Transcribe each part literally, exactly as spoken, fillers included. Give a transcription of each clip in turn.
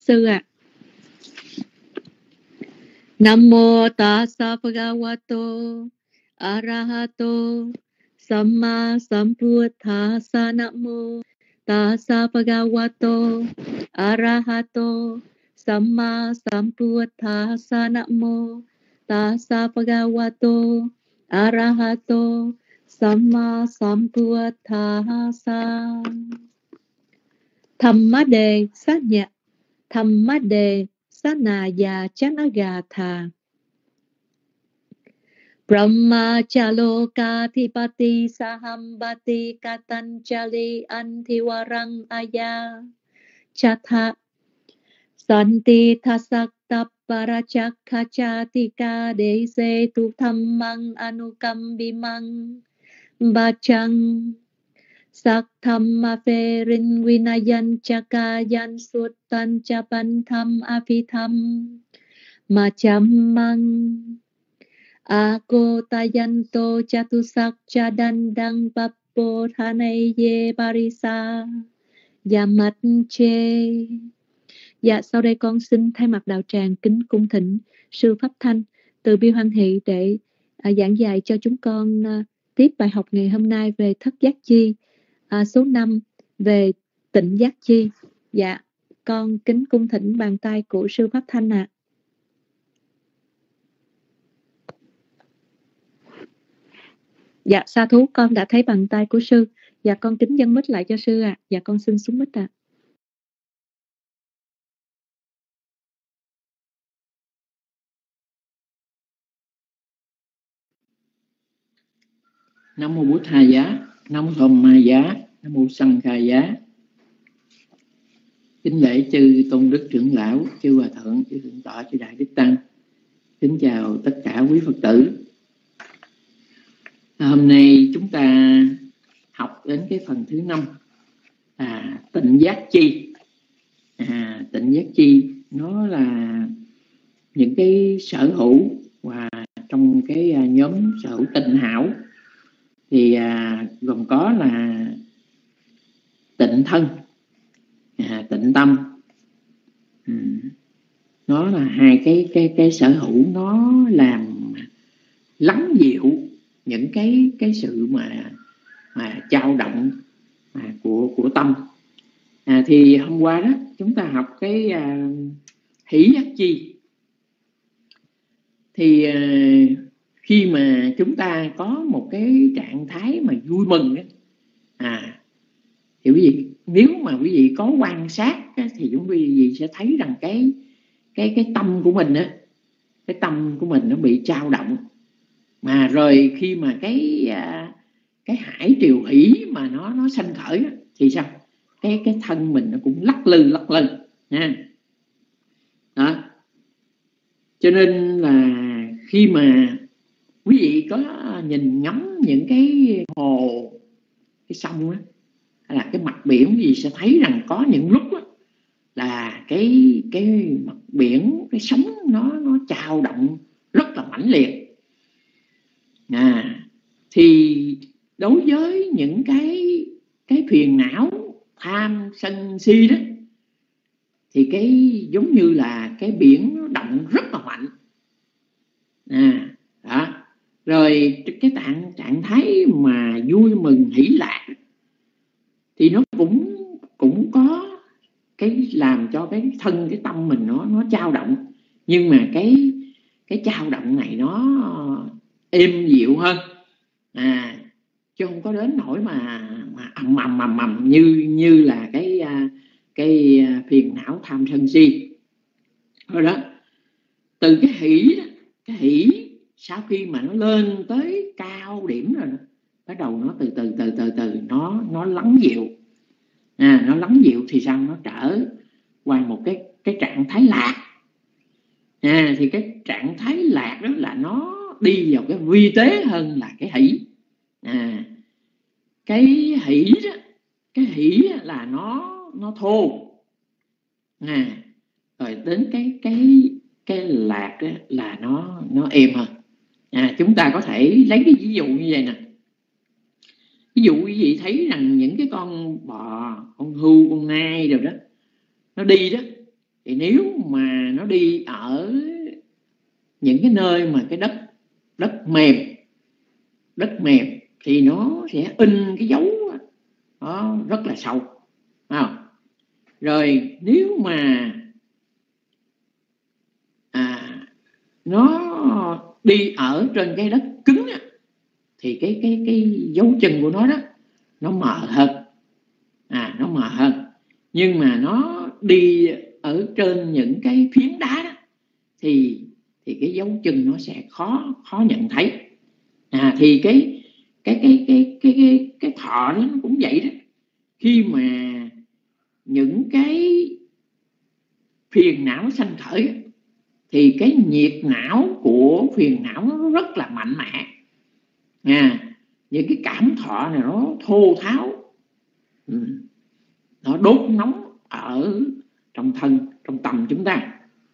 sư ạ. À. Nam mô tassa bhagavato arahato samma sambuddhassa. Nam mô tassa bhagavato arahato samma sambuddhassa. Nam mô tassa bhagavato arahato samma sambuddhassa. Thamma đề sát nhạc Thamma đề sát nà già chát á gà thà. Brahma chaloka thipati sahambati katanchali antiwarang aya chatha santi thasakta parachakhachatika dese tu thammang anukambimang bachang sắc thamma phê rin vinayan chakayan suttan chapan tham apitham ma cham mang ako tayanto chatusak chadandang pappo thanay ye parisa yamat che. Dạ, sau đây con xin thay mặt đạo tràng kính cung thỉnh sư Pháp Thanh từ bi hoan hỷ để à, giảng dạy cho chúng con à, tiếp bài học ngày hôm nay về thất giác chi, à, số năm về tịnh giác chi. Dạ, con kính cung thỉnh bàn tay của sư Pháp Thanh ạ. À. Dạ, sa thú, con đã thấy bàn tay của sư. Dạ, con kính dâng mic lại cho sư ạ. À. Dạ, con xin xuống mic ạ. À. Nam mô Bụt Thà Giá, Nam mô Thầm Ma Giá, Nam mô Sanh Kha Giá. Kính lễ chư tôn đức trưởng lão, chư hòa thượng, chư thượng tọa, chư đại đức tăng. Kính chào tất cả quý Phật tử. Hôm nay chúng ta học đến cái phần thứ năm, à, tịnh giác chi. À, tịnh giác chi nó là những cái sở hữu và trong cái nhóm sở hữu tịnh hảo thì à, gồm có là tịnh thân, à, tịnh tâm. Ừ. Nó là hai cái cái cái sở hữu, nó làm lắng dịu những cái cái sự mà mà dao động à, của của tâm. À, thì hôm qua đó chúng ta học cái à, hỷ giác chi. Thì à, khi mà chúng ta có một cái trạng thái mà vui mừng ấy, à, thì quý vị, nếu mà quý vị có quan sát ấy, thì chúng quý vị sẽ thấy rằng cái cái cái tâm của mình á, cái tâm của mình nó bị dao động. Mà rồi khi mà cái cái hải triều hỷ mà nó nó sanh khởi á, thì sao? Cái cái thân mình nó cũng lắc lư lắc lư nha. Đó. Cho nên là khi mà quý vị có nhìn ngắm những cái hồ, cái sông á, hay là cái mặt biển, quý vị sẽ thấy rằng có những lúc á, là cái cái mặt biển, cái sóng nó nó chao động rất là mãnh liệt. À, thì đối với những cái cái phiền não tham sân si đó, thì cái giống như là cái biển nó động rất là mạnh. À, đó. Rồi cái trạng trạng thái mà vui mừng hỷ lạc thì nó cũng cũng có cái làm cho cái thân, cái tâm mình nó nó dao động. Nhưng mà cái cái dao động này nó êm dịu hơn, à, chứ không có đến nỗi mà mà ầm ầm ầm ầm như như là cái cái phiền não tham sân si. Rồi đó, từ cái hỷ đó, cái hỷ sau khi mà nó lên tới cao điểm rồi, bắt đầu nó từ từ từ từ từ nó nó lắng dịu. À, nó lắng dịu thì sao? Nó trở qua một cái cái trạng thái lạc. À, thì cái trạng thái lạc đó là nó đi vào cái vi tế hơn là cái hỷ. À, cái hỷ đó, cái hỷ là nó nó thô. À, rồi đến cái cái cái lạc đó là nó nó êm hơn. À, chúng ta có thể lấy cái ví dụ như vậy nè. Ví dụ quý vị thấy rằng những cái con bò, con hươu, con nai rồi đó, nó đi đó, Thì nếu mà nó đi ở những cái nơi mà cái đất đất mềm đất mềm thì nó sẽ in cái dấu đó rất là sâu. À, rồi nếu mà à, nó đi ở trên cái đất cứng á, thì cái cái cái dấu chân của nó đó nó mờ hơn, à nó mờ hơn. Nhưng mà nó đi ở trên những cái phiến đá đó, thì thì cái dấu chân nó sẽ khó khó nhận thấy. À thì cái cái cái cái cái cái cái thọ đó nó cũng vậy đó. Khi mà những cái phiền não sanh khởi thì cái nhiệt não của phiền não nó rất là mạnh mẽ. À, những cái cảm thọ này nó thô tháo, nó đốt nóng ở trong thân, trong tâm chúng ta.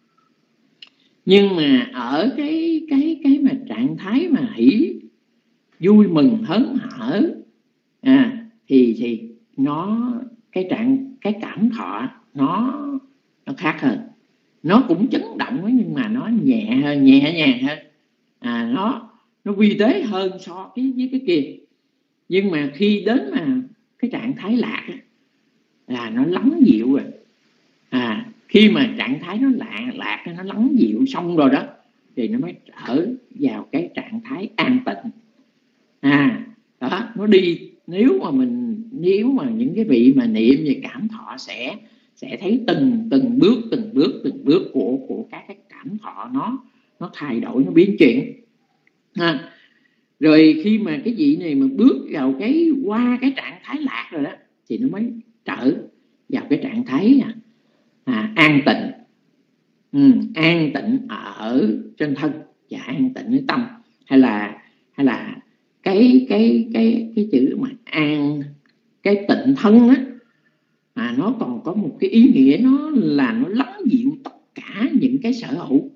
Nhưng mà ở cái cái cái mà trạng thái mà hỷ, vui mừng hớn hở, à, thì thì nó cái trạng cái cảm thọ nó nó khác hơn. Nó cũng chấn động nhưng mà nó nhẹ hơn, nhẹ nhàng hơn. À, nó nó vi tế hơn so với, với cái kia. Nhưng mà khi đến mà cái trạng thái lạc là nó lắng dịu rồi. À, khi mà trạng thái nó lạc lạc nó lắng dịu xong rồi đó thì nó mới trở vào cái trạng thái an tịnh. À, đó, nó đi, nếu mà mình nếu mà những cái vị mà niệm về cảm thọ sẽ sẽ thấy từng từng bước từng bước từng bước của của các cái cảm thọ nó nó thay đổi, nó biến chuyển. À, rồi khi mà cái vị này mà bước vào cái qua cái trạng thái lạc rồi đó thì nó mới trở vào cái trạng thái à, an tịnh. Ừ, an tịnh ở trên thân và an tịnh ở tâm, hay là hay là cái cái cái cái chữ mà an, cái tịnh thân á, à, nó còn có một cái ý nghĩa, nó là nó lắng dịu tất cả những cái sở hữu,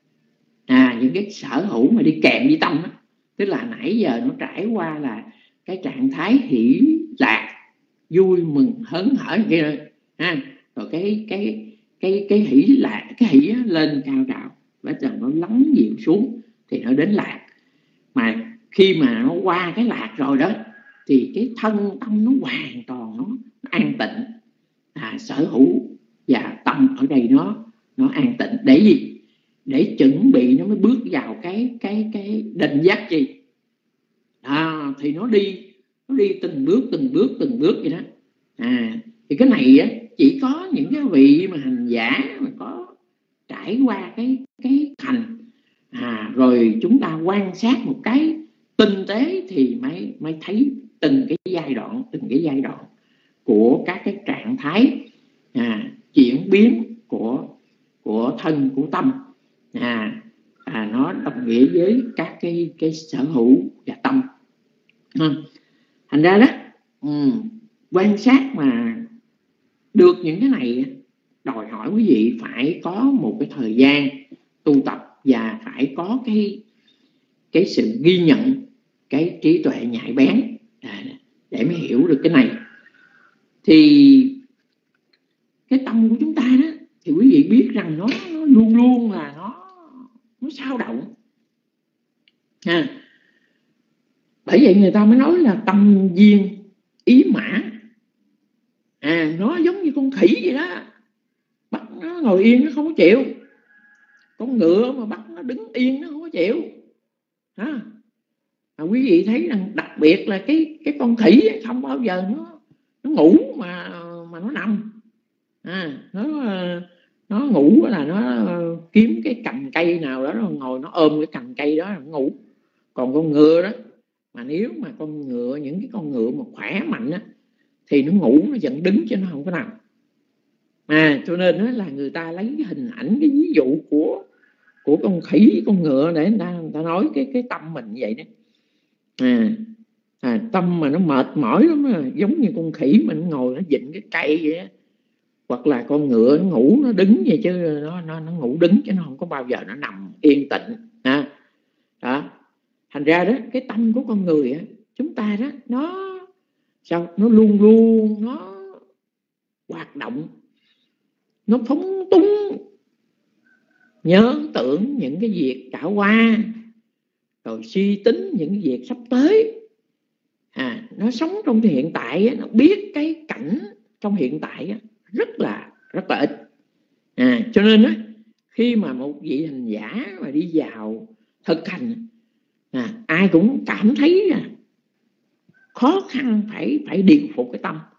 à những cái sở hữu mà đi kèm với tâm á. Tức là nãy giờ nó trải qua là cái trạng thái hỷ lạc, vui mừng hớn hở kia rồi, ha, rồi cái cái cái cái hỷ lạc, cái hỷ lên cao trào, bây giờ nó lắng dịu xuống thì nó đến lạc. Mà khi mà nó qua cái lạc rồi đó thì cái thân tâm nó hoàn toàn nó an tịnh. À, sở hữu và tâm ở đây nó nó an tịnh để gì? Để chuẩn bị nó mới bước vào cái cái cái định giác gì. À, thì nó đi nó đi từng bước từng bước từng bước vậy đó. À, thì cái này á, chỉ có những cái vị mà hành giả mà có trải qua cái cái hành, à, rồi chúng ta quan sát một cái tinh tế thì mới mới thấy từng cái giai đoạn từng cái giai đoạn của các cái trạng thái, à, chuyển biến của của thân của tâm, à, à nó đồng nghĩa với các cái cái sở hữu và tâm. À, thành ra đó, ừ, quan sát mà được những cái này đòi hỏi quý vị phải có một cái thời gian tu tập và phải có cái cái sự ghi nhận, cái trí tuệ nhạy bén, à, để mới hiểu được cái này. Thì cái tâm của chúng ta đó thì quý vị biết rằng nó, nó luôn luôn là nó nó xao động, à, bởi vậy người ta mới nói là tâm viên ý mã. À, nó giống như con khỉ vậy đó, bắt nó ngồi yên nó không có chịu, con ngựa mà bắt nó đứng yên nó không có chịu. À, à, quý vị thấy rằng đặc biệt là cái cái con khỉ không bao giờ nó nó ngủ mà mà nó nằm. À, nó nó ngủ là nó kiếm cái cành cây nào đó nó ngồi, nó ôm cái cành cây đó nó ngủ. Còn con ngựa đó, mà nếu mà con ngựa, những cái con ngựa mà khỏe mạnh á, thì nó ngủ nó vẫn đứng chứ nó không có nằm. À, cho nên đó là người ta lấy cái hình ảnh, cái ví dụ của của con khỉ, con ngựa để người ta, người ta nói cái cái tâm mình vậy đó. À, à, tâm mà nó mệt mỏi lắm đó, giống như con khỉ mình ngồi nó vịn cái cây vậy đó. Hoặc là con ngựa nó ngủ nó đứng vậy chứ nó, nó, nó ngủ đứng chứ nó không có bao giờ nó nằm yên tĩnh. À, đó. Thành ra đó, cái tâm của con người á, chúng ta đó, nó sao nó luôn luôn nó hoạt động, nó phóng túng nhớ tưởng những cái việc đã qua, rồi suy tính những cái việc sắp tới. À, nó sống trong hiện tại, nó biết cái cảnh trong hiện tại rất là rất là ít. À, cho nên á, khi mà một vị hành giả mà đi vào thực hành, à, ai cũng cảm thấy à, khó khăn phải phải điều phục cái tâm.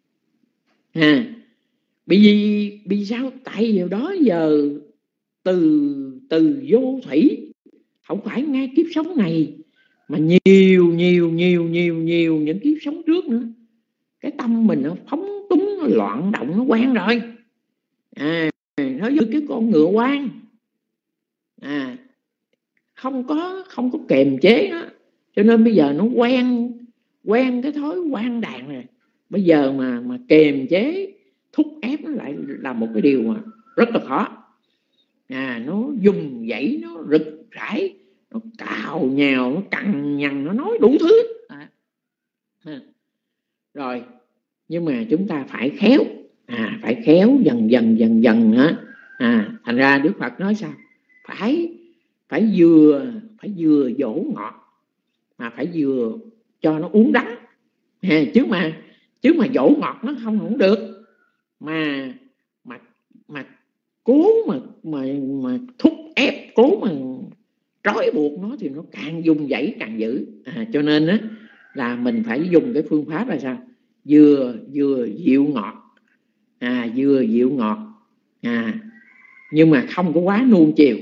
À, bởi vì vì sao? Tại vì đó giờ từ từ vô thủy, không phải ngay kiếp sống này mà nhiều nhiều nhiều nhiều nhiều những kiếp sống trước nữa, cái tâm mình nó phóng túng, nó loạn động, nó quen rồi. À, nó như cái con ngựa quan, à, không có không có kềm chế nó, cho nên bây giờ nó quen quen cái thói quan đàn này. Bây giờ mà mà kềm chế, thúc ép nó lại là một cái điều mà rất là khó. À, nó dùng dãy, nó rực rãi, nó cào nhào, nó cằn nhằn, nó nói đủ thứ. À, à. Rồi, nhưng mà chúng ta phải khéo, à, phải khéo dần dần dần dần á. À, thành ra Đức Phật nói sao? Phải phải vừa phải vừa dỗ ngọt mà phải vừa cho nó uống đắng. À, chứ mà chứ mà dỗ ngọt nó không không được, mà mà mà cố mà mà mà thúc ép, cố mà trói buộc nó thì nó càng dùng dãy càng dữ. À, cho nên á là mình phải dùng cái phương pháp là sao? Vừa vừa dịu ngọt, à, vừa dịu ngọt, à, nhưng mà không có quá nuông chiều.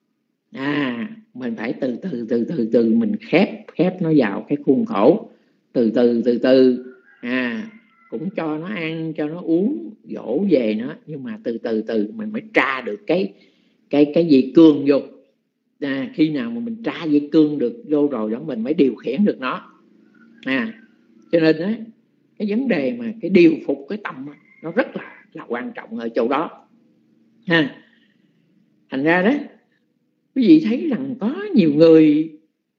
À, mình phải từ từ từ từ từ mình khép khép nó vào cái khuôn khổ, từ từ từ từ, à, cũng cho nó ăn, cho nó uống, dỗ về nó, nhưng mà từ từ từ mình mới tra được cái cái cái gì cương vô. À, khi nào mà mình tra dây cương được vô rồi đó, mình mới điều khiển được nó. À, cho nên đó, cái vấn đề mà cái điều phục cái tâm đó, nó rất là là quan trọng ở chỗ đó. Ha, thành ra đó, quý vị thấy rằng có nhiều người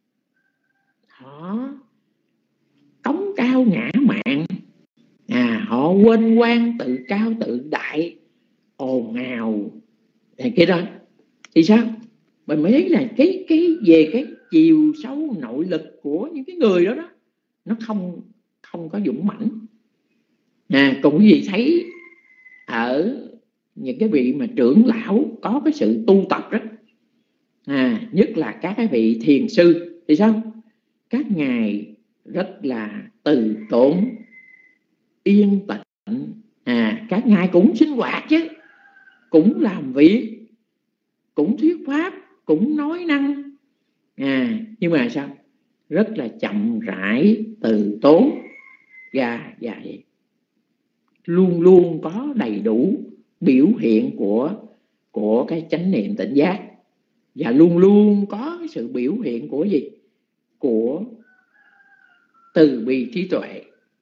họ cống cao ngã mạn, à, họ quên quan tự cao tự đại, ồn ào này kia đó, thì sao? Mình mới thấy là cái cái về cái chiều sâu nội lực của những cái người đó đó, nó không không có dũng mãnh. À, còn quý vị thấy ở những cái vị mà trưởng lão có cái sự tu tập đó, à, nhất là các cái vị thiền sư thì sao? Các ngài rất là từ tốn, yên tĩnh. À, các ngài cũng sinh hoạt chứ, cũng làm việc, cũng thuyết pháp, cũng nói năng. À, nhưng mà sao? Rất là chậm rãi, từ tốn, và và luôn luôn có đầy đủ biểu hiện của của cái chánh niệm tỉnh giác, và luôn luôn có cái sự biểu hiện của gì? Của từ bi trí tuệ.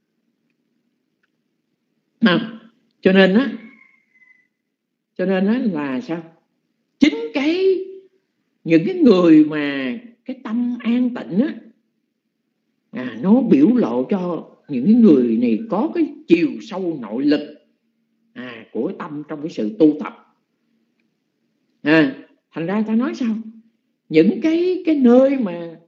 À, cho nên á cho nên á là sao? Chính cái những cái người mà cái tâm an tịnh á, à, nó biểu lộ cho những cái người này có cái chiều sâu nội lực, à, của tâm trong cái sự tu tập. À, thành ra ta nói sao? Những cái cái nơi mà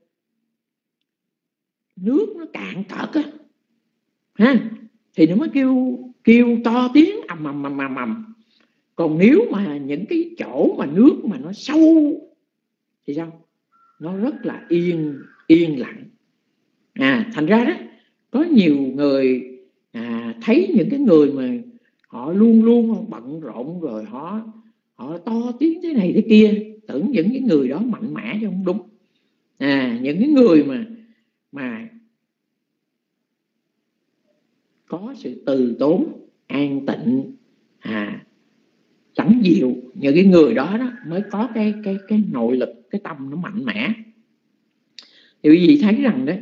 nước nó cạn cợt á, ha, thì nó mới kêu kêu to tiếng ầm ầm ầm ầm ầm. Còn nếu mà những cái chỗ mà nước mà nó sâu thì sao? Nó rất là yên yên lặng. À, thành ra đó, có nhiều người à, thấy những cái người mà họ luôn luôn bận rộn, rồi họ họ to tiếng thế này thế kia, tưởng những cái người đó mạnh mẽ chứ không đúng. À, những cái người mà mà có sự từ tốn, an tịnh, à, sẵn dịu, những cái người đó, đó mới có cái cái cái nội lực, cái tâm nó mạnh mẽ. Thì quý vị thấy rằng đấy,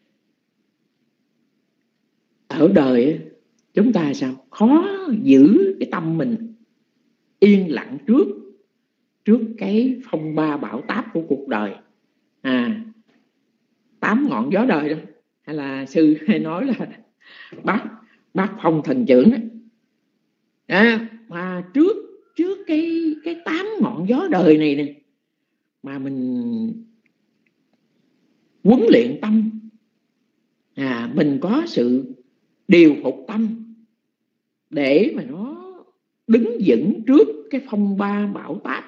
ở đời chúng ta sao khó giữ cái tâm mình yên lặng trước trước cái phong ba bão táp của cuộc đời. À, tám ngọn gió đời đó, hay là sư hay nói là bát bát phong thần trưởng đó. À, mà trước trước cái cái tám ngọn ngọn gió đời này nè mà mình huấn luyện tâm, à, mình có sự điều phục tâm để mà nó đứng vững trước cái phong ba bão táp,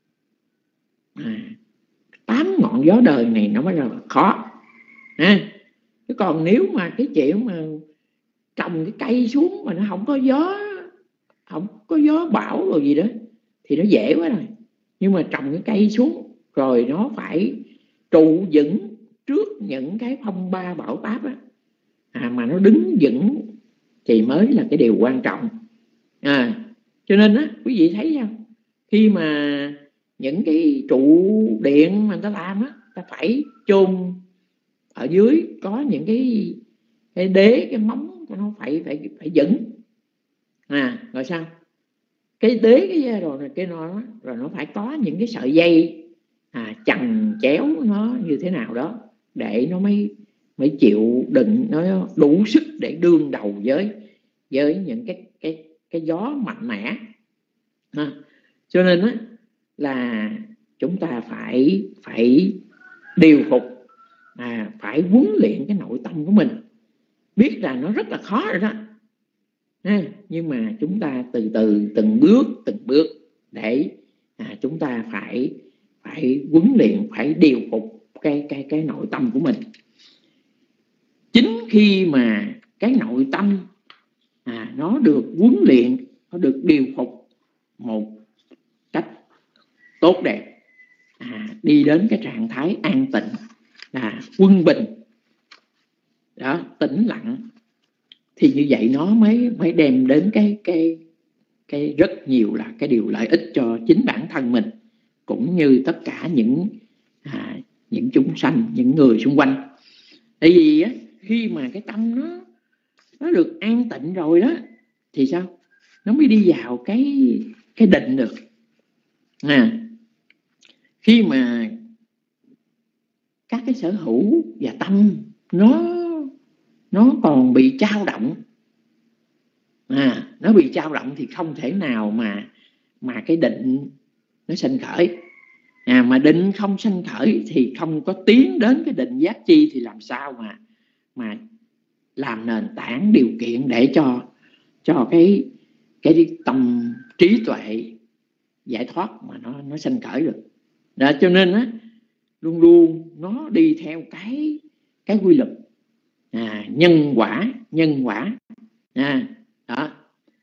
à, tám ngọn gió đời này nó mới là khó. À, chứ còn nếu mà cái chuyện mà trồng cái cây xuống mà nó không có gió, không có gió bão rồi gì đó thì nó dễ quá rồi. Nhưng mà trồng cái cây xuống rồi nó phải trụ vững trước những cái phong ba bão táp á, à, mà nó đứng vững thì mới là cái điều quan trọng. À, cho nên á, quý vị thấy không, khi mà những cái trụ điện mà người ta làm á, ta phải chôn ở dưới có những cái cái đế, cái móng nó phải phải phải vững. À, rồi sao cái đế cái rồi cái nó rồi nó phải có những cái sợi dây, à, chằng chéo nó như thế nào đó để nó mới mới chịu đựng, nó đủ sức để đương đầu với với những cái cái cái gió mạnh mẽ. À, cho nên á, là chúng ta phải phải điều phục, à, phải huấn luyện cái nội tâm của mình. Biết là nó rất là khó rồi đó, à, nhưng mà chúng ta từ từ từng bước từng bước để, à, chúng ta phải phải huấn luyện, phải điều phục cái cái cái nội tâm của mình. Chính khi mà cái nội tâm, à, nó được huấn luyện, nó được điều phục một cách tốt đẹp, à, đi đến cái trạng thái an tịnh, là quân bình đó, tĩnh lặng, thì như vậy nó mới mới đem đến cái cái cái rất nhiều là cái điều lợi ích cho chính bản thân mình cũng như tất cả những, à, những chúng sanh, những người xung quanh. Tại vì á, khi mà cái tâm nó nó được an tịnh rồi đó thì sao, nó mới đi vào cái cái định được. À, khi mà các cái sở hữu và tâm nó nó còn bị dao động, à, nó bị dao động thì không thể nào mà mà cái định nó sanh khởi. À, mà định không sanh khởi thì không có tiến đến cái định giác chi, thì làm sao mà mà làm nền tảng điều kiện để cho cho cái cái tâm trí tuệ giải thoát mà nó nó sanh khởi được. Đó, cho nên á, luôn luôn nó đi theo cái cái quy luật, à, nhân quả nhân quả. À, đó.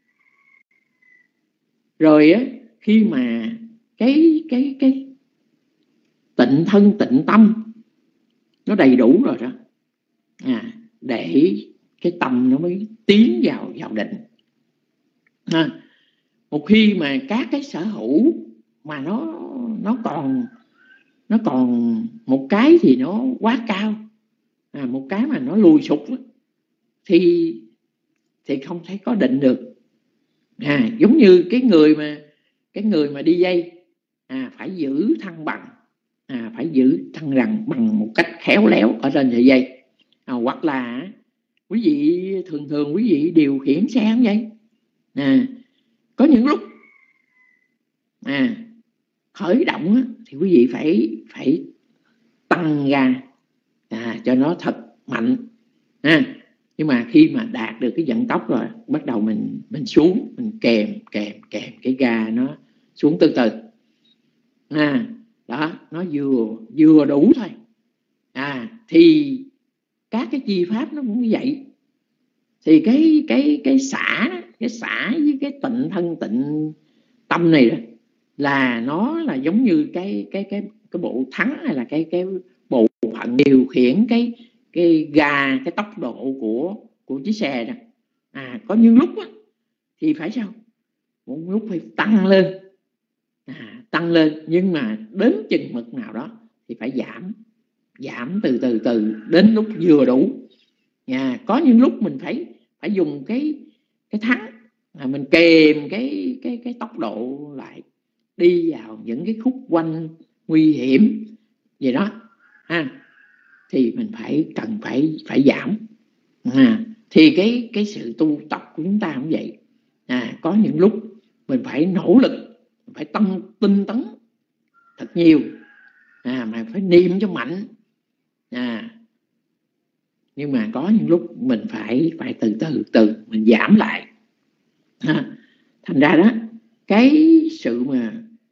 Rồi á, khi mà cái cái cái tịnh thân tịnh tâm nó đầy đủ rồi đó, à, để cái tâm nó mới tiến vào vào định. À, một khi mà các cái sở hữu mà nó nó còn nó còn một cái thì nó quá cao, à, một cái mà nó lùi sụt thì thì không thể có định được. À, giống như cái người mà cái người mà đi dây, à, phải giữ thăng bằng, à, phải giữ thăng bằng bằng một cách khéo léo ở trên sợi dây. À, hoặc là quý vị thường thường quý vị điều khiển xe không vậy? À, có những lúc, à, khởi động á, thì quý vị phải phải tăng ga, à, cho nó thật mạnh. À, nhưng mà khi mà đạt được cái vận tốc rồi, bắt đầu mình mình xuống, mình kèm kèm kèm cái ga nó xuống từ từ. À, đó, nó vừa vừa đủ thôi. À, thì các cái chi pháp nó cũng như vậy. Thì cái cái cái xả cái xả với cái tịnh thân tịnh tâm này đó, là nó là giống như cái cái cái cái bộ thắng, hay là cái cái bộ phận điều khiển cái cái ga, cái tốc độ của của chiếc xe đó. À, có những lúc á, thì phải sao, một lúc phải tăng lên, à, tăng lên, nhưng mà đến chừng mực nào đó thì phải giảm, giảm từ từ từ đến lúc vừa đủ. À, có những lúc mình phải phải dùng cái cái thắng, à, mình kèm cái cái cái tốc độ lại, đi vào những cái khúc quanh nguy hiểm gì đó, ha, thì mình phải cần phải phải giảm. À, thì cái cái sự tu tập của chúng ta cũng vậy. À, có những lúc mình phải nỗ lực, phải tâm tinh tấn thật nhiều, à, mà phải niệm cho mạnh, à, nhưng mà có những lúc mình phải phải từ từ từ mình giảm lại, à, thành ra đó cái sự mà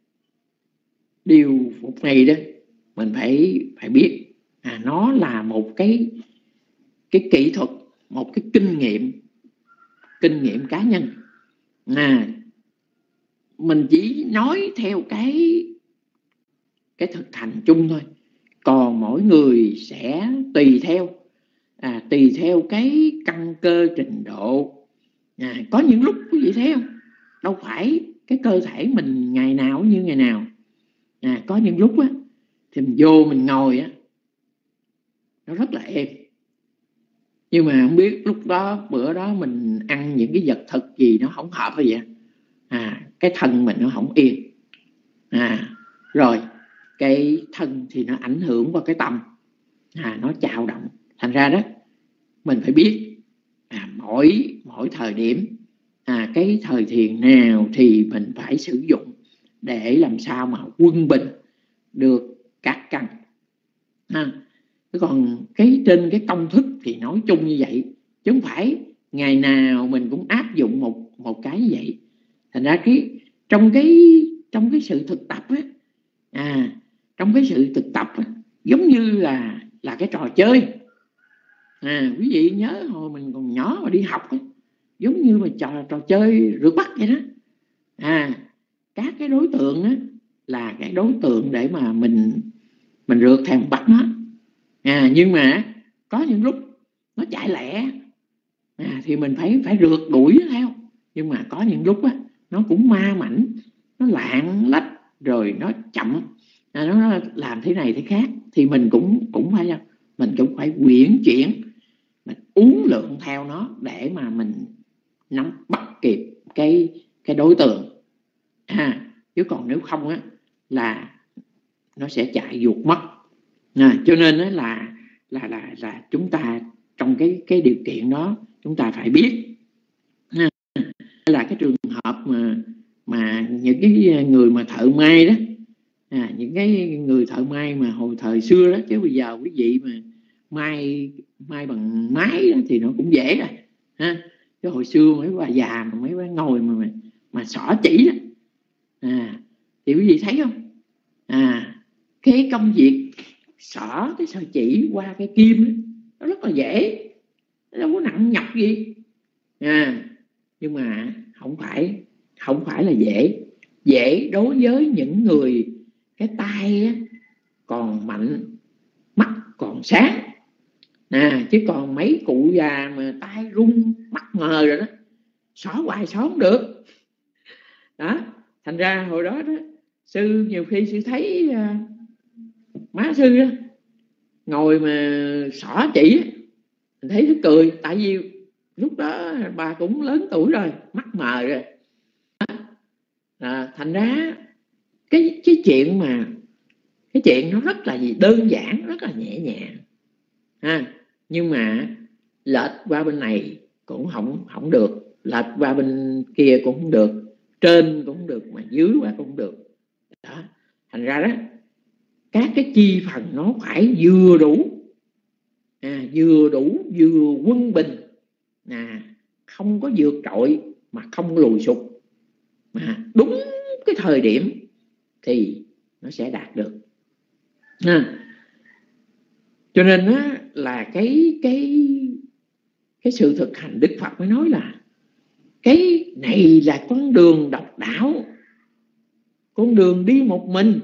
điều phục này đó mình phải phải biết, à, nó là một cái cái kỹ thuật, một cái kinh nghiệm kinh nghiệm cá nhân, à, mình chỉ nói theo cái cái thực hành chung thôi, còn mỗi người sẽ tùy theo, à, tùy theo cái căn cơ trình độ, à, có những lúc quý vị thấy không, đâu phải cái cơ thể mình ngày nào như ngày nào, à, có những lúc á thì mình vô mình ngồi á nó rất là êm, nhưng mà không biết lúc đó bữa đó mình ăn những cái vật thực gì nó không hợp vậy, à, cái thân mình nó không yên, à, rồi cái thân thì nó ảnh hưởng vào cái tâm, à, nó chao động, thành ra đó mình phải biết, à, mỗi mỗi thời điểm, à, cái thời thiền nào thì mình phải sử dụng để làm sao mà quân bình được các căn, à, còn cái trên cái công thức thì nói chung như vậy, chứ không phải ngày nào mình cũng áp dụng một một cái như vậy. Thành ra cái trong cái trong cái sự thực tập á, à, trong cái sự thực tập á, giống như là là cái trò chơi, à, quý vị nhớ hồi mình còn nhỏ mà đi học á, giống như mà trò trò chơi rượt bắt vậy đó, à, các cái đối tượng á là cái đối tượng để mà mình mình rượt theo bắt nó, à, nhưng mà có những lúc nó chạy lẹ, à, thì mình phải phải rượt đuổi theo, nhưng mà có những lúc á nó cũng ma mảnh, nó lạng lách rồi nó chậm, à, nó làm thế này thế khác, thì mình cũng cũng phải mình cũng phải quyển chuyển, mình uốn lượn theo nó để mà mình nắm bắt kịp cái cái đối tượng, à, chứ còn nếu không á là nó sẽ chạy vụt mất, à, cho nên á là là là là chúng ta trong cái cái điều kiện đó chúng ta phải biết, à, là cái trường hợp mà mà những cái người mà thợ may đó, à, những cái người thợ may mà hồi thời xưa đó, chứ bây giờ quý vị mà may may bằng máy đó, thì nó cũng dễ rồi, ha, chứ hồi xưa mấy bà già mà mấy bà ngồi mà mà, mà xỏ chỉ đó, à, thì quý vị thấy không, à, cái công việc xỏ cái sợi chỉ qua cái kim đó, nó rất là dễ, nó đâu có nặng nhọc gì, à, nhưng mà không phải không phải là dễ dễ đối với những người cái tay á, còn mạnh, mắt còn sáng, à, chứ còn mấy cụ già mà tay run mắt mờ rồi đó, xỏ hoài xỏ không được đó. Thành ra hồi đó đó sư nhiều khi sư thấy uh, má sư đó ngồi mà xỏ chỉ, mình thấy nó cười, tại vì lúc đó bà cũng lớn tuổi rồi, mắt mờ rồi, à, thành ra cái cái chuyện mà cái chuyện nó rất là gì đơn giản, rất là nhẹ nhàng, ha, nhưng mà lệch qua bên này cũng không không được, lệch qua bên kia cũng không được, trên cũng không được, mà dưới qua cũng không được đó. Thành ra đó các cái chi phần nó phải vừa đủ, à, vừa đủ vừa quân bình, à, không có vượt trội mà không lùi sụt, mà đúng cái thời điểm thì nó sẽ đạt được, à, cho nên á, là cái cái cái sự thực hành Đức Phật mới nói là cái này là con đường độc đáo, con đường đi một mình,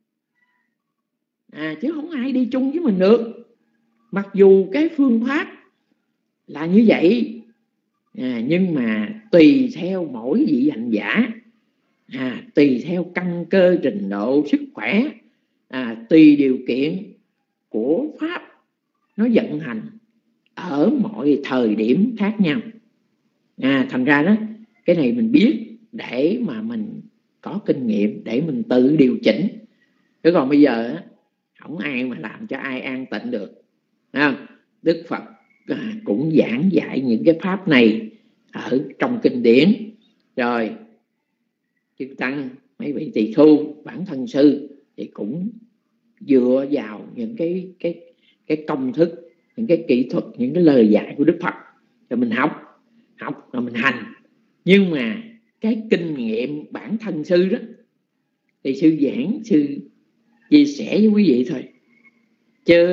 à, chứ không ai đi chung với mình được, mặc dù cái phương pháp là như vậy, à, nhưng mà tùy theo mỗi vị hành giả, à, tùy theo căn cơ trình độ sức khỏe, à, tùy điều kiện của pháp nó vận hành ở mọi thời điểm khác nhau, à, thành ra đó cái này mình biết để mà mình có kinh nghiệm để mình tự điều chỉnh, chứ còn bây giờ không ai mà làm cho ai an tịnh được, à, Đức Phật à, cũng giảng dạy những cái pháp này ở trong kinh điển, rồi chư tăng mấy vị tỳ khưu, bản thân sư thì cũng dựa vào những cái cái cái công thức, những cái kỹ thuật, những cái lời dạy của Đức Phật rồi mình học, học rồi mình hành. Nhưng mà cái kinh nghiệm bản thân sư đó thì sư giảng, sư chia sẻ với quý vị thôi, chứ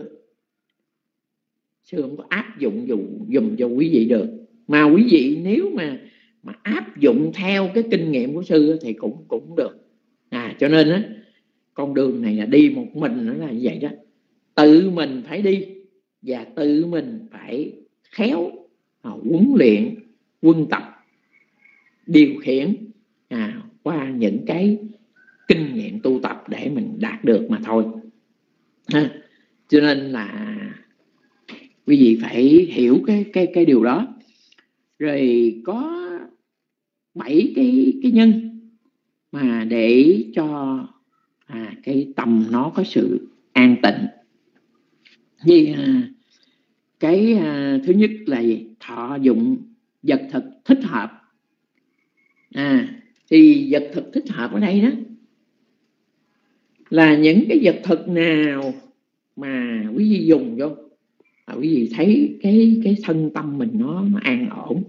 sư không có áp dụng dùm, dùm cho quý vị được. Mà quý vị nếu mà mà áp dụng theo cái kinh nghiệm của sư thì cũng cũng được. À, cho nên á, con đường này là đi một mình, nó là như vậy đó. Tự mình phải đi và tự mình phải khéo huấn luyện, quân tập, điều khiển à, qua những cái kinh nghiệm tu tập để mình đạt được mà thôi. À, cho nên là quý vị phải hiểu cái cái cái điều đó. Rồi có bảy cái cái nhân mà để cho à, cái tâm nó có sự an tịnh. Vì à, cái à, thứ nhất là gì? Thọ dụng vật thực thích hợp. À, thì vật thực thích hợp ở đây đó là những cái vật thực nào mà quý vị dùng vô à, quý vị thấy cái cái thân tâm mình nó, nó an ổn.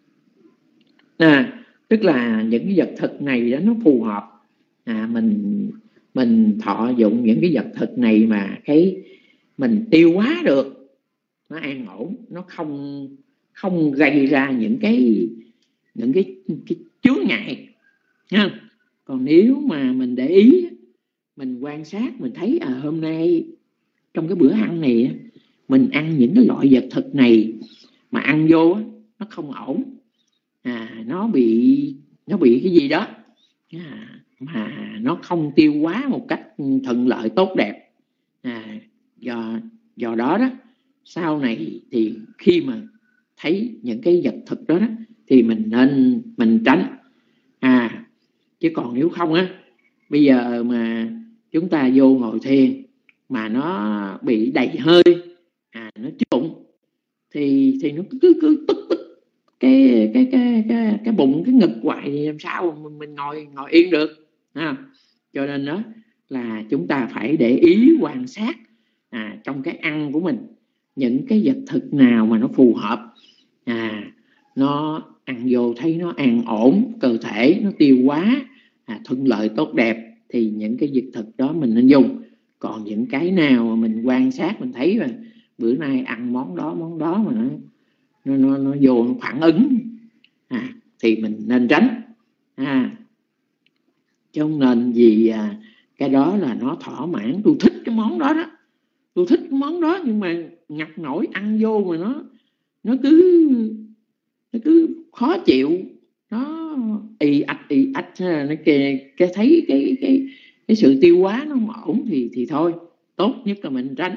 À, tức là những cái vật thực này đó nó phù hợp. À, mình mình thọ dụng những cái vật thực này mà cái mình tiêu hóa được, nó an ổn, nó không không gây ra những cái những cái, cái chướng ngại ha. Còn nếu mà mình để ý, mình quan sát, mình thấy à, hôm nay trong cái bữa ăn này mình ăn những cái loại vật thực này mà ăn vô nó không ổn, à, nó bị nó bị cái gì đó à, mà nó không tiêu hóa một cách thuận lợi tốt đẹp. À, do do đó đó sau này thì khi mà thấy những cái vật thực đó, đó thì mình nên mình tránh. À, chứ còn nếu không á, bây giờ mà chúng ta vô ngồi thiền mà nó bị đầy hơi, à, nó bụng thì thì nó cứ cứ tức tức cái cái cái cái cái bụng, cái ngực hoài thì làm sao mình, mình ngồi ngồi yên được à. Cho nên đó là chúng ta phải để ý quan sát à, trong cái ăn của mình, những cái vật thực nào mà nó phù hợp, à, nó ăn vô thấy nó an ổn, cơ thể nó tiêu hóa à, thuận lợi tốt đẹp thì những cái vật thực đó mình nên dùng. Còn những cái nào mà mình quan sát mình thấy là bữa nay ăn món đó món đó mà nó nó nó, nó vô nó phản ứng à, thì mình nên tránh à. Chứ không nên vì à, cái đó là nó thỏa mãn, tôi thích cái món đó đó, tôi thích cái món đó, nhưng mà ngặt nổi ăn vô mà nó nó cứ nó cứ khó chịu, nó ì ạch ì ạch, nó kề cái thấy cái cái cái sự tiêu hóa nó không ổn thì thì thôi, tốt nhất là mình tránh.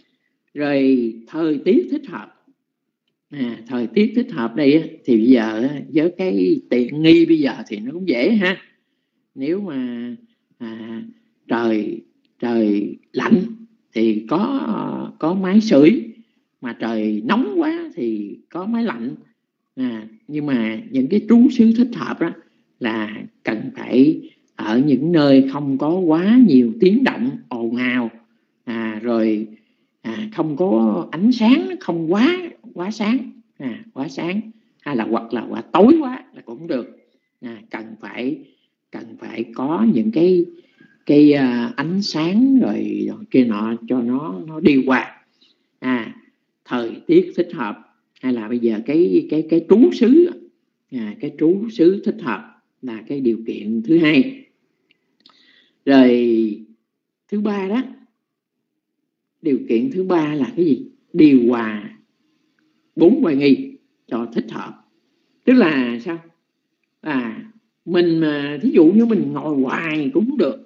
Rồi thời tiết thích hợp. À, thời tiết thích hợp đây thì bây giờ với cái tiện nghi bây giờ thì nó cũng dễ ha. Nếu mà à, trời trời lạnh thì có có máy sưởi, mà trời nóng quá thì có máy lạnh. À, nhưng mà những cái trú xứ thích hợp đó là cần phải ở những nơi không có quá nhiều tiếng động ồn ào, à, rồi à, không có ánh sáng không quá quá sáng, à, quá sáng hay là hoặc là quá tối quá là cũng được. À, cần phải cần phải có những cái cái uh, ánh sáng rồi, rồi kia nọ cho nó nó đi qua. À, thời tiết thích hợp, hay là bây giờ cái cái cái trú xứ, à, cái trú xứ thích hợp là cái điều kiện thứ hai. Rồi thứ ba đó, điều kiện thứ ba là cái gì? Điều hòa bốn hoài nghi cho thích hợp. Tức là sao? À, mình mà thí dụ như mình ngồi hoài cũng không được,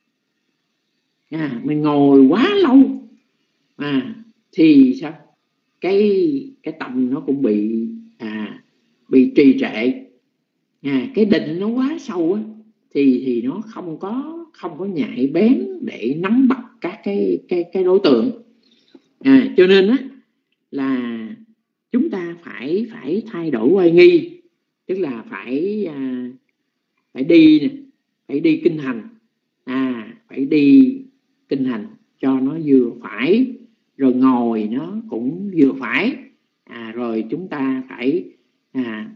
à, mình ngồi quá lâu à, thì sao? Cái cái tâm nó cũng bị à, bị trì trệ. À, cái định nó quá sâu á, thì thì nó không có không có nhạy bén để nắm bắt các cái cái cái đối tượng. À, cho nên á là chúng ta phải phải thay đổi oai nghi, tức là phải à, phải đi nè, phải đi kinh hành, à, phải đi kinh hành cho nó vừa phải, rồi ngồi nó cũng vừa phải, à, rồi chúng ta phải à,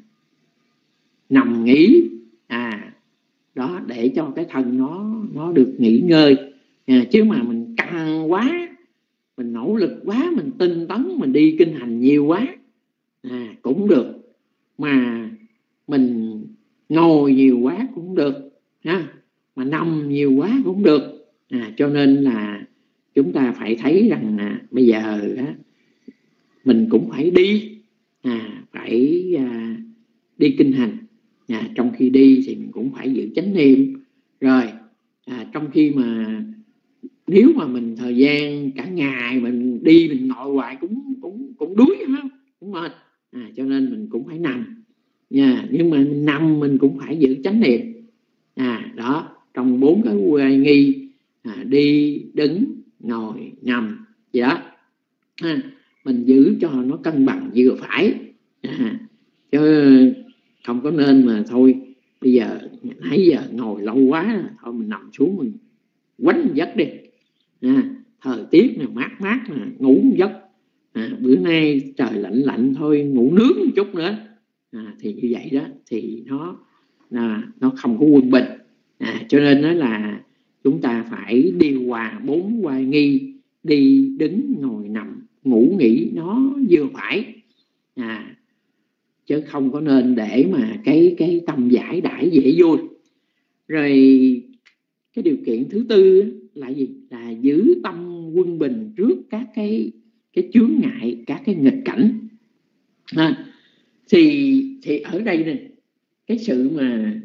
nằm nghỉ, à, đó, để cho cái thân nó nó được nghỉ ngơi, à, chứ mà mình căng quá, mình nỗ lực quá, mình tinh tấn, mình đi kinh hành nhiều quá, à, cũng được, mà mình ngồi nhiều quá cũng được, ha, mà nằm nhiều quá cũng được, à, cho nên là chúng ta phải thấy rằng à, bây giờ á, mình cũng phải đi, à, phải à, đi kinh hành, à, trong khi đi thì mình cũng phải giữ chánh niệm, rồi à, trong khi mà nếu mà mình thời gian cả ngày mình đi mình ngồi hoài cũng cũng cũng đuối, không, cũng mệt, à, cho nên mình cũng phải nằm nha, nhưng mà mình nằm mình cũng phải giữ chánh niệm, à, đó, trong bốn cái uy nghi, à, đi đứng ngồi nằm gì đó, à, mình giữ cho nó cân bằng vừa phải, à, chứ không có nên mà thôi bây giờ nãy giờ ngồi lâu quá thôi mình nằm xuống mình quánh giấc đi, à, thời tiết này mát mát mà ngủ một giấc, à, bữa nay trời lạnh lạnh thôi ngủ nướng một chút nữa, à, thì như vậy đó thì nó à, nó không có quân bình, à, cho nên đó là chúng ta phải điều hòa bốn oai nghi, đi đứng ngồi nằm ngủ nghỉ nó vừa phải, à, chứ không có nên để mà cái cái tâm giải đãi dễ vui. Rồi cái điều kiện thứ tư là gì? Là giữ tâm quân bình trước các cái cái chướng ngại, các cái nghịch cảnh, à, thì thì ở đây này, cái sự mà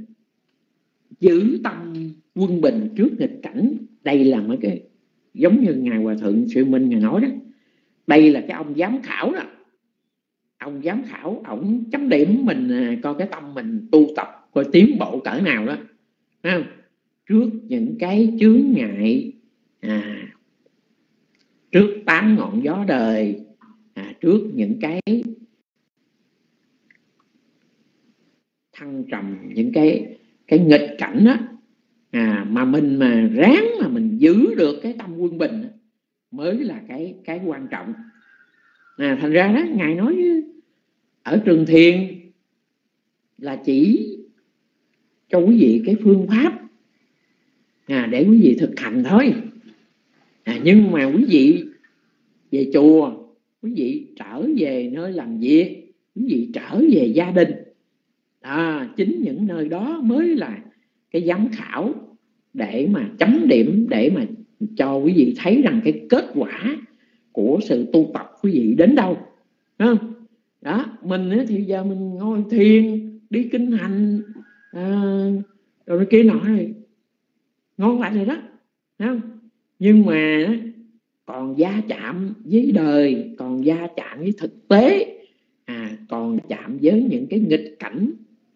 giữ tâm quân bình trước nghịch cảnh, đây là mấy cái giống như ngài Hòa Thượng Sư Minh ngài nói đó, đây là cái ông giám khảo đó, ông giám khảo ổng chấm điểm mình coi cái tâm mình tu tập coi tiến bộ cỡ nào đó, phải không? Trước những cái chướng ngại, à, trước tám ngọn gió đời, à, trước những cái thăng trầm, những cái cái nghịch cảnh đó, à, mà mình mà ráng mà mình giữ được cái tâm quân bình mới là cái cái quan trọng, à, thành ra đó ngài nói ở Trường Thiền là chỉ cho quý vị cái phương pháp, à, để quý vị thực hành thôi, à, nhưng mà quý vị về chùa, quý vị trở về nơi làm việc, quý vị trở về gia đình, à, chính những nơi đó mới là cái giám khảo để mà chấm điểm, để mà cho quý vị thấy rằng cái kết quả của sự tu tập quý vị đến đâu, không? Đó, mình thì giờ mình ngồi thiền, đi kinh hành, à, rồi kia nọ này ngon lành rồi đó, không? Nhưng mà còn va chạm với đời, còn va chạm với thực tế, à, còn chạm với những cái nghịch cảnh,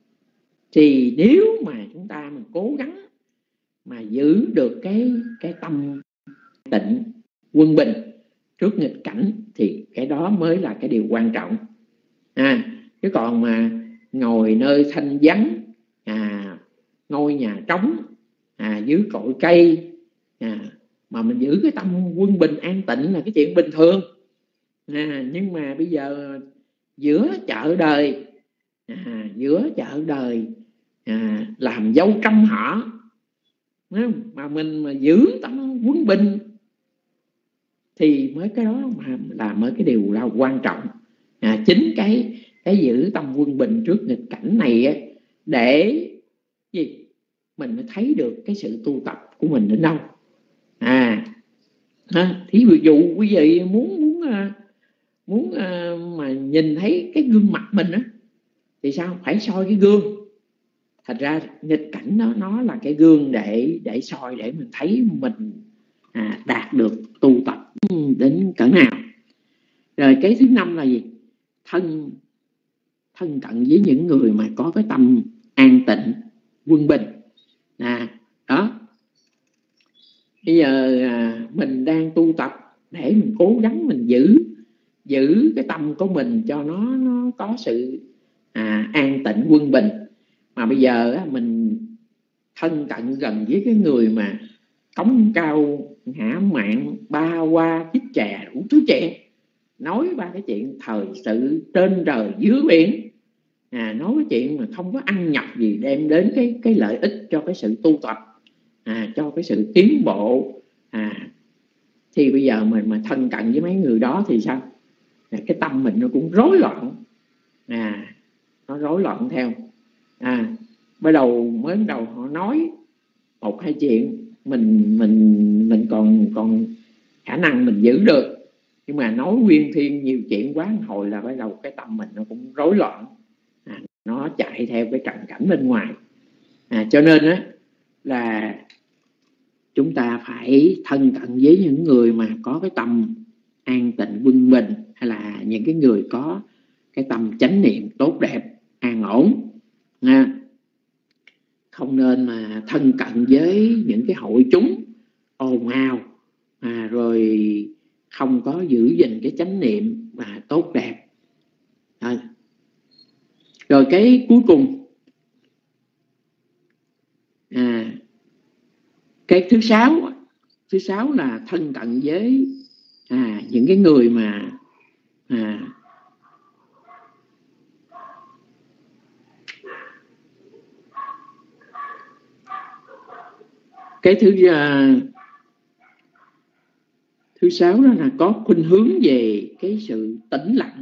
thì nếu mà chúng ta mà cố gắng mà giữ được cái cái tâm tịnh quân bình trước nghịch cảnh thì cái đó mới là cái điều quan trọng, à, chứ còn mà ngồi nơi thanh vắng, à, ngôi nhà trống, à, dưới cội cây, à, mà mình giữ cái tâm quân bình an tịnh là cái chuyện bình thường, à, nhưng mà bây giờ giữa chợ đời, à, giữa chợ đời, à, làm dâu trăm họ, mà mình mà giữ tâm quân bình thì mới cái đó mà là mới cái điều là quan trọng, à, chính cái cái giữ tâm quân bình trước nghịch cảnh này ấy, để gì mình mới thấy được cái sự tu tập của mình đến đâu, à, à thí dụ quý vị muốn muốn muốn mà nhìn thấy cái gương mặt mình á thì sao? Phải soi cái gương. Thật ra nghịch cảnh đó nó là cái gương để để soi, để mình thấy mình à, đạt được tu tập đến cỡ nào. Rồi cái thứ năm là gì? Thân thân cận với những người mà có cái tâm an tịnh quân bình, à, đó. Bây giờ à, mình đang tu tập để mình cố gắng mình giữ giữ cái tâm của mình cho nó nó có sự à, an tịnh quân bình, mà bây giờ á, mình thân cận gần với cái người mà cống cao ngã mạn ba qua chích chè đủ thứ chuyện, nói ba cái chuyện thời sự trên trời dưới biển, à, nói cái chuyện mà không có ăn nhập gì đem đến cái cái lợi ích cho cái sự tu tập, à, cho cái sự tiến bộ, à, thì bây giờ mình mà thân cận với mấy người đó thì sao? À, cái tâm mình nó cũng rối loạn, à, nó rối loạn theo. À, bắt đầu mới bắt đầu họ nói một hai chuyện mình mình mình còn còn khả năng mình giữ được, nhưng mà nói nguyên thiên nhiều chuyện quá hồi là bắt đầu cái tâm mình nó cũng rối loạn, à, nó chạy theo cái trần cảnh bên ngoài. À, cho nên á là chúng ta phải thân cận với những người mà có cái tâm an tịnh quân bình, hay là những cái người có cái tâm chánh niệm tốt đẹp an ổn, à, không nên mà thân cận với những cái hội chúng ồn ào, à, rồi không có giữ gìn cái chánh niệm mà tốt đẹp. À, rồi cái cuối cùng, à, cái thứ sáu thứ sáu là thân cận với, à, những cái người mà, à, cái thứ uh, thứ sáu đó là có khuynh hướng về cái sự tĩnh lặng.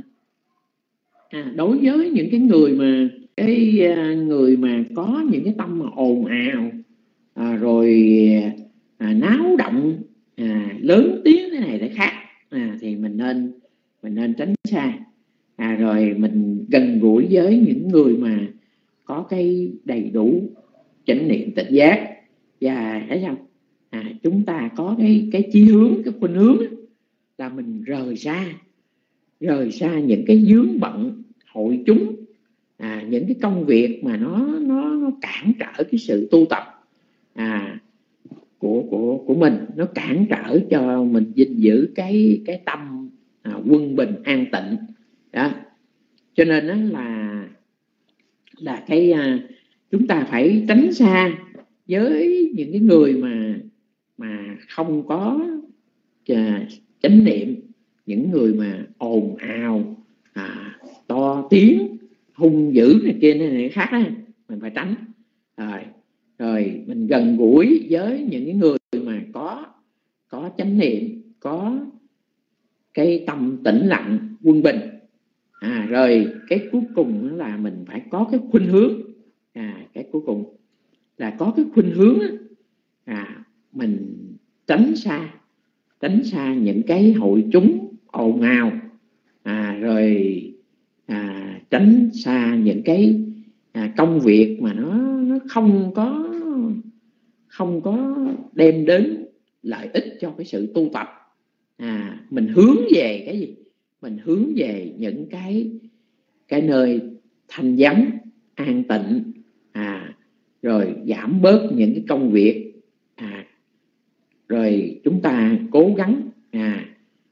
À, đối với những cái người mà cái uh, người mà có những cái tâm mà ồn ào, à, rồi à, náo động, à, lớn tiếng thế này thế khác, à, thì mình nên mình nên tránh xa. À, rồi mình gần gũi với những người mà có cái đầy đủ chánh niệm tỉnh giác, và thấy sao, à, chúng ta có cái cái chí hướng, cái khuynh hướng là mình rời xa rời xa những cái vướng bận hội chúng, à, những cái công việc mà nó nó, nó cản trở cái sự tu tập, à, của của của mình, nó cản trở cho mình gìn giữ cái cái tâm, à, quân bình an tịnh đó. Cho nên đó là là cái à, chúng ta phải tránh xa với những cái người mà mà không có à, chánh niệm, những người mà ồn ào, à, to tiếng hung dữ này kia này, này khác đó, mình phải tránh. Rồi rồi mình gần gũi với những cái người mà có có chánh niệm, có cái tâm tĩnh lặng quân bình. À, rồi cái cuối cùng là mình phải có cái khuynh hướng, à, cái cuối cùng là có cái khuynh hướng, à, mình tránh xa tránh xa những cái hội chúng ồn ào, à, rồi à, tránh xa những cái à, công việc mà nó nó không có không có đem đến lợi ích cho cái sự tu tập. À, mình hướng về cái gì? Mình hướng về những cái cái nơi thanh vắng an tịnh, à, rồi giảm bớt những cái công việc, à, rồi chúng ta cố gắng, à,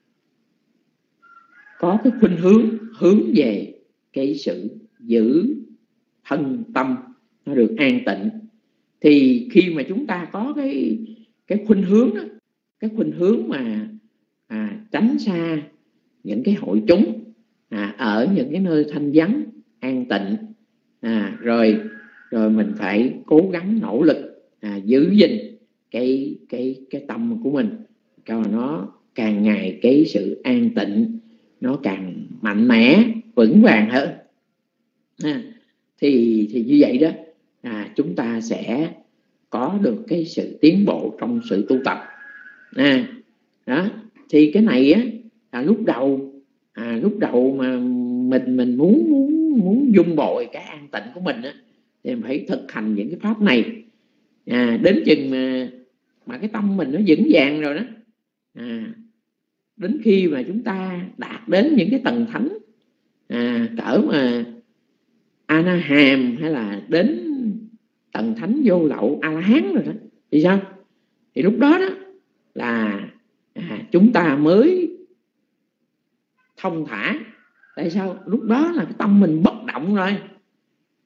có cái khuynh hướng hướng về cái sự giữ thân tâm nó được an tịnh. Thì khi mà chúng ta có cái cái khuynh hướng đó, cái khuynh hướng mà à, tránh xa những cái hội chúng, à, ở những cái nơi thanh vắng an tịnh, à, rồi rồi mình phải cố gắng nỗ lực, à, giữ gìn cái cái cái tâm của mình cho nó càng ngày cái sự an tịnh nó càng mạnh mẽ vững vàng hơn. À, thì thì như vậy đó, à, chúng ta sẽ có được cái sự tiến bộ trong sự tu tập. À, đó thì cái này á là lúc đầu, à, lúc đầu mà mình mình muốn muốn muốn dung bồi cái an tịnh của mình á, thì mình phải thực hành những cái pháp này. À, đến chừng mà mà cái tâm mình nó vững vàng rồi đó, à, đến khi mà chúng ta đạt đến những cái tầng thánh, à, cỡ mà A-na-hàm hay là đến tầng thánh vô lậu A-la-hán rồi đó, thì sao? Thì lúc đó đó là à, chúng ta mới thông thả. Tại sao? Lúc đó là cái tâm mình bất động rồi,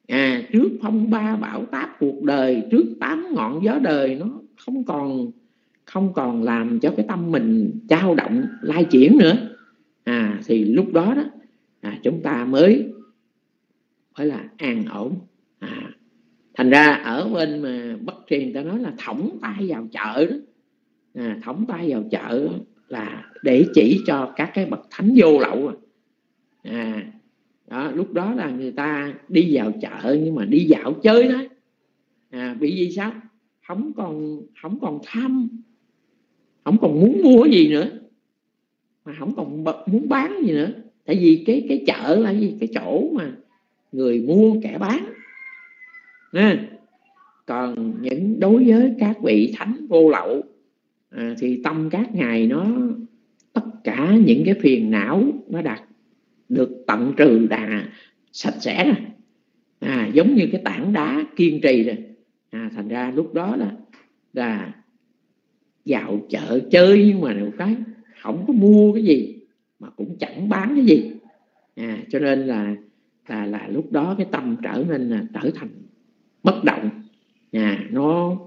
à, trước phong ba bão táp cuộc đời, trước tám ngọn gió đời, nó không còn không còn làm cho cái tâm mình dao động lai chuyển nữa, à, thì lúc đó đó à, chúng ta mới phải là an ổn. À, thành ra ở bên mà Bắc Truyền ta nói là thõng tay vào chợ đó, à, thõng tay vào chợ là để chỉ cho các cái bậc thánh vô lậu. À, đó, lúc đó là người ta đi vào chợ nhưng mà đi dạo chơi thôi, à, vì vì sao không còn không còn tham, không còn muốn mua gì nữa, mà không còn muốn bán gì nữa. Tại vì cái cái chợ là gì, cái chỗ mà người mua kẻ bán nè. Còn những đối với các vị thánh vô lậu à, thì tâm các ngài nó tất cả những cái phiền não nó đạt được tận trừ, đà sạch sẽ rồi, à, giống như cái tảng đá kiên trì rồi. À, thành ra lúc đó là, là vào chợ chơi nhưng mà một cái không có mua cái gì mà cũng chẳng bán cái gì, à, cho nên là là là lúc đó cái tâm trở nên là trở thành bất động, à, nó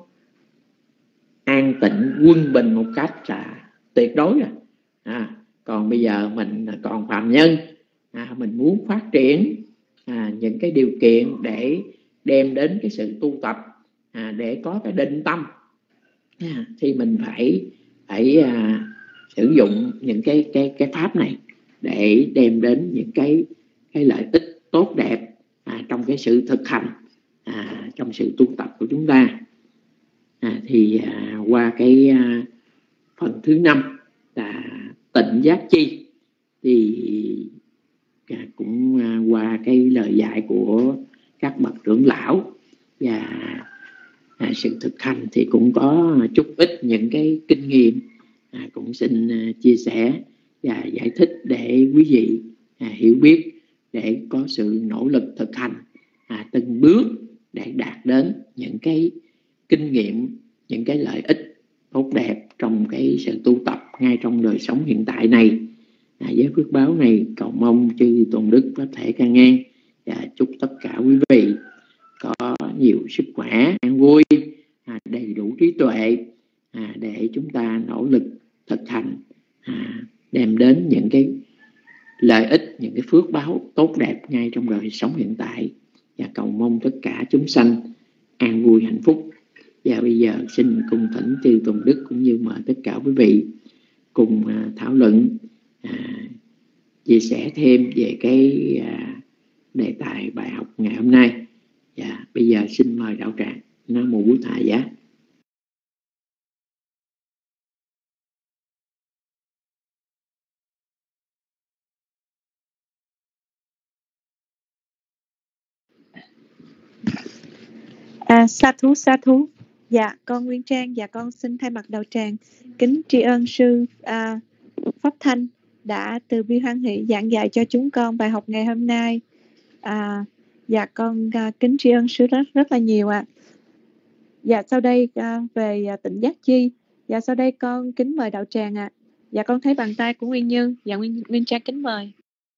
an tịnh quân bình một cách là tuyệt đối rồi. À, còn bây giờ mình còn phàm nhân, à, mình muốn phát triển à, những cái điều kiện để đem đến cái sự tu tập, à, để có cái định tâm, à, thì mình phải phải à, sử dụng những cái cái cái pháp này để đem đến những cái cái lợi ích tốt đẹp à, trong cái sự thực hành, à, trong sự tu tập của chúng ta. À, thì à, qua cái à, phần thứ năm là tịnh giác chi, thì à, cũng à, qua cái lời dạy của các bậc trưởng lão và à, sự thực hành thì cũng có chút ít những cái kinh nghiệm, à, cũng xin à, chia sẻ và giải thích để quý vị à, hiểu biết, để có sự nỗ lực thực hành à, từng bước để đạt đến những cái kinh nghiệm, những cái lợi ích tốt đẹp trong cái sự tu tập ngay trong đời sống hiện tại này. À, với phước báo này cầu mong chư Tôn Đức có thể can ngang và chúc tất cả quý vị có nhiều sức khỏe, an vui, à, đầy đủ trí tuệ à, để chúng ta nỗ lực thực hành à, đem đến những cái lợi ích, những cái phước báo tốt đẹp ngay trong đời sống hiện tại, và cầu mong tất cả chúng sanh an vui hạnh phúc. Và bây giờ xin cùng thỉnh chư Tôn Đức cũng như mời tất cả quý vị cùng à, thảo luận, à, chia sẻ thêm về cái à, đề tài bài học ngày hôm nay. Và bây giờ xin mời đạo tràng. Nam mô Bổn Thầy Giá. À, sa thú sa thú. Dạ con Nguyên Trang, dạ con xin thay mặt đạo tràng kính tri ân sư à, Pháp Thanh đã từ bi hoan hỷ giảng dạy cho chúng con bài học ngày hôm nay. À, dạ con à, kính tri ân sư rất rất là nhiều ạ. À. Dạ sau đây à, về à, tịnh giác chi. Dạ sau đây con kính mời đạo tràng ạ. À. Dạ con thấy bàn tay của Nguyên Như. Dạ Nguyên, Nguyên Trang kính mời.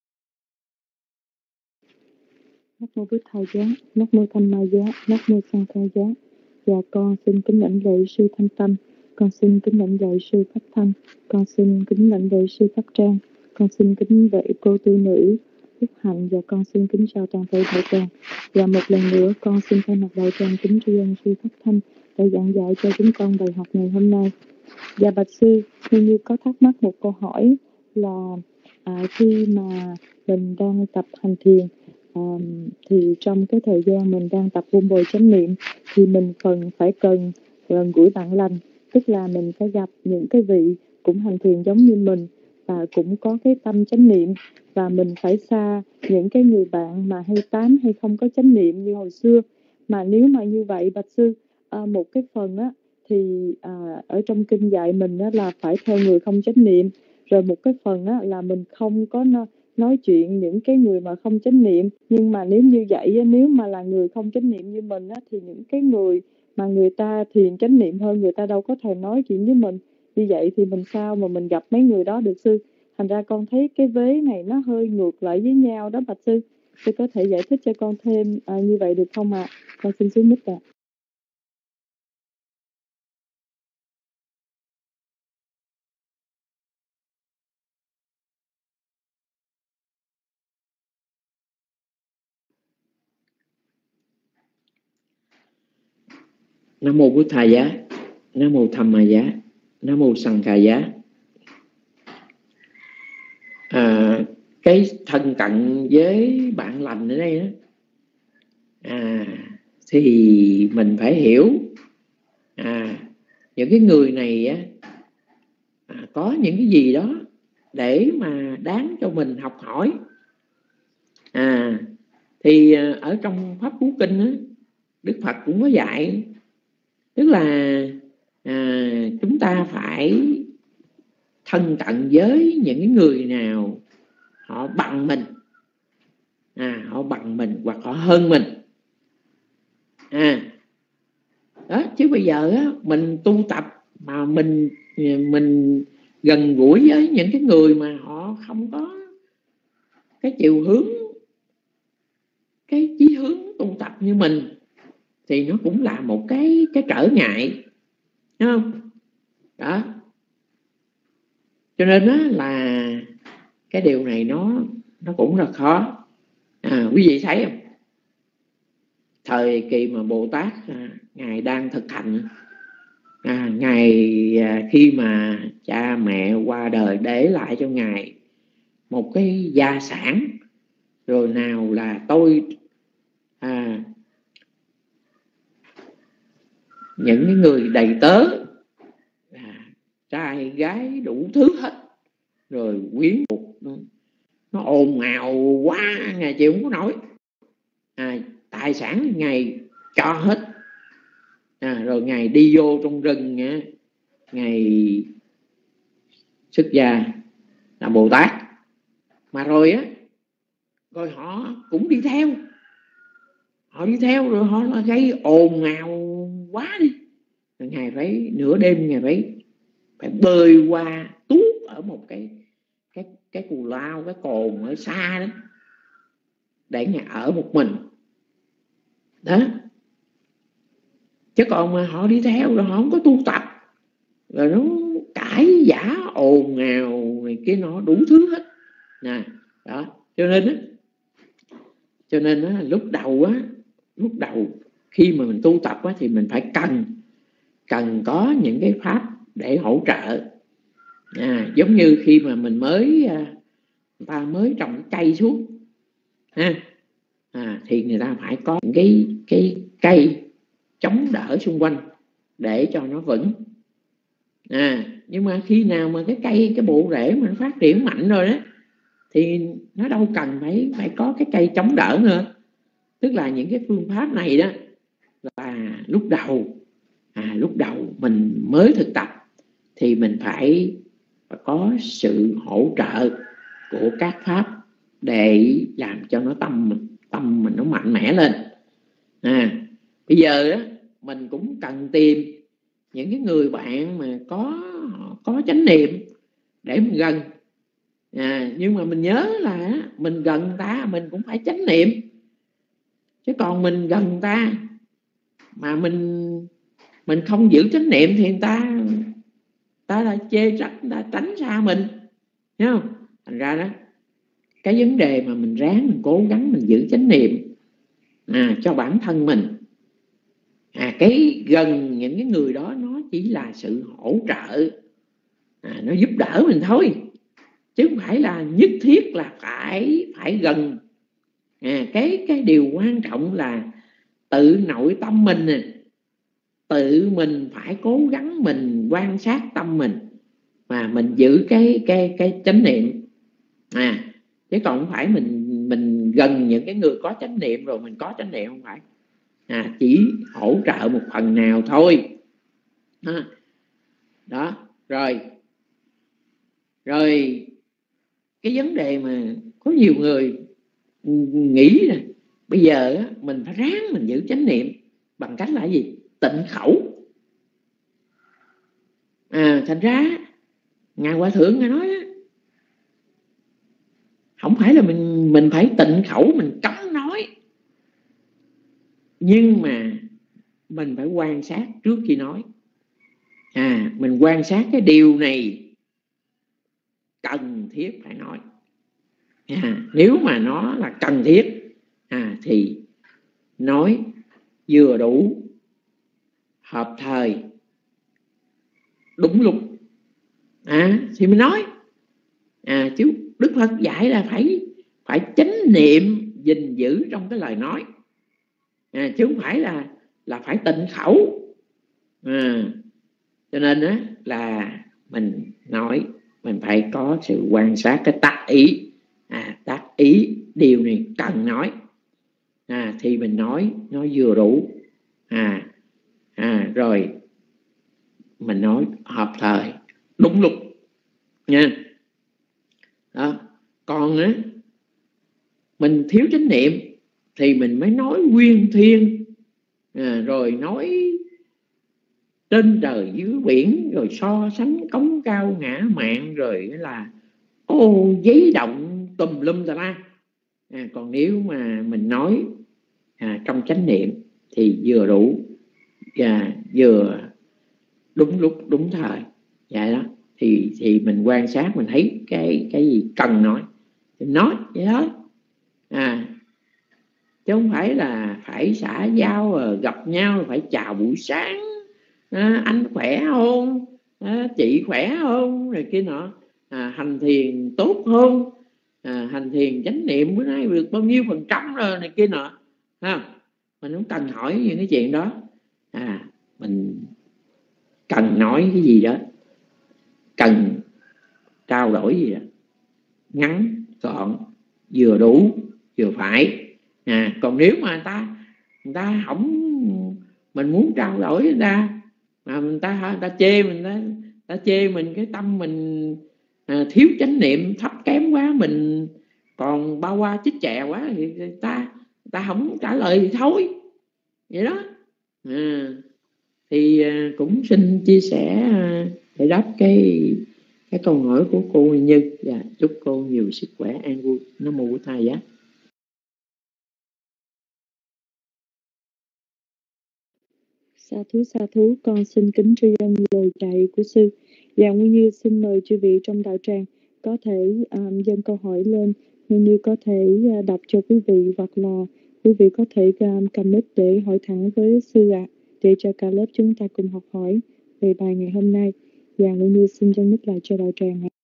Nam mô Bổn Thầy Giá, Nam mô Tham Ma Giá, Nam mô Sang Kha Giá. Dạ con xin kính lãnh lễ sư Thanh Tâm, con xin kính lãnh lễ sư Pháp Thanh, con xin kính lãnh lễ sư Pháp Trang, con xin kính lễ cô tu nữ Phúc Hạnh, và con xin kính chào toàn thể đạo tràng. Và một lần nữa con xin thay mặt đạo tràng kính tri ân sư Pháp Thanh đã giảng dạy cho chúng con bài học ngày hôm nay. Và bạch sư, như như có thắc mắc một câu hỏi là à, khi mà mình đang tập hành thiền, À, thì trong cái thời gian mình đang tập vun bồi chánh niệm thì mình cần phải cần gần gũi bạn lành, tức là mình phải gặp những cái vị cũng hành thiền giống như mình và cũng có cái tâm chánh niệm, và mình phải xa những cái người bạn mà hay tám hay không có chánh niệm như hồi xưa. Mà nếu mà như vậy bạch sư, à, một cái phần á thì à, ở trong kinh dạy mình á là phải theo người không chánh niệm, rồi một cái phần á là mình không có no, nói chuyện những cái người mà không chánh niệm. Nhưng mà nếu như vậy, nếu mà là người không chánh niệm như mình á, thì những cái người mà người ta thiền chánh niệm hơn, người ta đâu có thể nói chuyện với mình. Như vậy thì mình sao mà mình gặp mấy người đó được sư? Thành ra con thấy cái vế này nó hơi ngược lại với nhau đó bạch sư. Sư có thể giải thích cho con thêm à, như vậy được không ạ? À? Con xin xuống mic ạ. Nam mô Bụt Thầy Giá, Nam mô Tham Ma Giá, Nam mô Sanh Khai Giá. À, cái thân cận với bạn lành ở đây đó, à, thì mình phải hiểu à, những cái người này á, à, có những cái gì đó để mà đáng cho mình học hỏi. À, thì ở trong Pháp Cú Kinh á, Đức Phật cũng có dạy, tức là à, chúng ta phải thân cận với những cái người nào họ bằng mình, à, họ bằng mình hoặc họ hơn mình. À, đó, chứ bây giờ á, mình tu tập mà mình mình gần gũi với những cái người mà họ không có cái chiều hướng, cái chí hướng tu tập như mình, thì nó cũng là một cái cái trở ngại, đúng không? Đó, cho nên đó là cái điều này nó nó cũng rất khó. À, quý vị thấy không? Thời kỳ mà Bồ Tát à, ngài đang thực hành, à, ngài à, khi mà cha mẹ qua đời để lại cho ngài một cái gia sản, rồi nào là tôi à, những cái người đầy tớ, à, trai gái đủ thứ hết, rồi quyến thuộc nó ồn ào quá, ngài chịu không có nổi. À, tài sản ngài cho hết, à, rồi ngài đi vô trong rừng, à, ngài xuất gia làm Bồ Tát. Mà rồi á, rồi họ cũng đi theo, họ đi theo rồi họ gây ồn ào quá đi, rồi ngài phải nửa đêm ngài phải phải bơi qua tuốt ở một cái cái cái cù lao, cái cồn ở xa đó, để ngài ở một mình đó. Chứ còn mà họ đi theo rồi họ không có tu tập, rồi nó cãi giả ồn ào này kia nó đủ thứ hết nè. Đó, cho nên á, cho nên á, lúc đầu á, lúc đầu khi mà mình tu tập á, thì mình phải cần cần có những cái pháp để hỗ trợ. À, giống như khi mà mình mới người ta mới trồng cây xuống ha, à, thì người ta phải có những cái cái cây chống đỡ xung quanh để cho nó vững. À, nhưng mà khi nào mà cái cây, cái bộ rễ mà nó phát triển mạnh rồi đó, thì nó đâu cần phải phải có cái cây chống đỡ nữa. Tức là những cái phương pháp này đó là lúc đầu, à, lúc đầu mình mới thực tập thì mình phải có sự hỗ trợ của các pháp để làm cho nó tâm mình tâm mình nó mạnh mẽ lên. À, bây giờ á, mình cũng cần tìm những cái người bạn mà có có chánh niệm để mình gần. À, nhưng mà mình nhớ là mình gần ta mình cũng phải chánh niệm, chứ còn mình gần ta mà mình mình không giữ chánh niệm thì người ta ta là chê trách, ta tránh xa mình, thấy không? Thành ra đó, cái vấn đề mà mình ráng mình cố gắng mình giữ chánh niệm, à, cho bản thân mình. À, cái gần những cái người đó nó chỉ là sự hỗ trợ, à, nó giúp đỡ mình thôi, chứ không phải là nhất thiết là phải phải gần. À, cái cái điều quan trọng là tự nội tâm mình nè, tự mình phải cố gắng mình quan sát tâm mình mà mình giữ cái cái cái chánh niệm. À, chứ còn không phải mình mình gần những cái người có chánh niệm rồi mình có chánh niệm, không phải. À, chỉ hỗ trợ một phần nào thôi. À, đó, rồi rồi cái vấn đề mà có nhiều người nghĩ là bây giờ á, mình phải ráng mình giữ chánh niệm bằng cách là gì? Tịnh khẩu. À, thành ra Ngài Hòa Thượng Ngài nói đó, không phải là mình mình phải tịnh khẩu, mình cấm nói, nhưng mà mình phải quan sát trước khi nói. À, mình quan sát cái điều này cần thiết phải nói. À, nếu mà nó là cần thiết à, thì nói vừa đủ, hợp thời, đúng lúc à, thì mình nói. À, chứ Đức Phật dạy là phải phải chánh niệm gìn giữ trong cái lời nói, à, chứ không phải là là phải tịnh khẩu. À, cho nên á, là mình nói mình phải có sự quan sát cái tác ý. À, tác ý điều này cần nói à, thì mình nói nó vừa đủ. À, à, rồi mình nói hợp thời, đúng lúc nha. Đó. Còn á, mình thiếu chánh niệm thì mình mới nói nguyên thiên, à, rồi nói trên trời dưới biển, rồi so sánh cống cao ngã mạn, rồi là ô giấy động tùm lum tà la. À, còn nếu mà mình nói à, trong chánh niệm thì vừa đủ và vừa đúng lúc đúng thời. Vậy đó, thì thì mình quan sát, mình thấy cái cái gì cần nói thì nói vậy đó. À, chứ không phải là phải xã giao rồi gặp nhau phải chào buổi sáng, à, anh khỏe không, à, chị khỏe không, rồi kia nọ, à, hành thiền tốt không, à, hành thiền chánh niệm bữa nay được bao nhiêu phần trăm rồi này kia nọ. À, mình không cần hỏi những cái chuyện đó. À, mình cần nói cái gì đó, cần trao đổi gì đó, ngắn gọn, vừa đủ vừa phải. À, còn nếu mà người ta người ta không, mình muốn trao đổi người ta mà người ta người ta chê mình, ta, ta chê mình cái tâm mình à, thiếu chánh niệm, thấp kém quá, mình còn bao qua chích chè quá, thì người ta người ta không trả lời thì thôi vậy đó. À, thì à, cũng xin chia sẻ à, để đáp cái cái câu hỏi của cô Như. Và chúc cô nhiều sức khỏe, an vui. Nam mô Bổn Thầy Giá. Sa thú, sa thú, con xin kính tri ân lời dạy của sư. Và Nguyên Như xin mời chư vị trong đạo tràng có thể um, dâng câu hỏi lên. Nguyên Như có thể uh, đọc cho quý vị, hoặc là quý vị có thể um, cầm mic để hỏi thẳng với sư ạ, à, để cho cả lớp chúng ta cùng học hỏi về bài ngày hôm nay. Và Nguyên Như xin dâng mic lại cho đạo tràng ạ.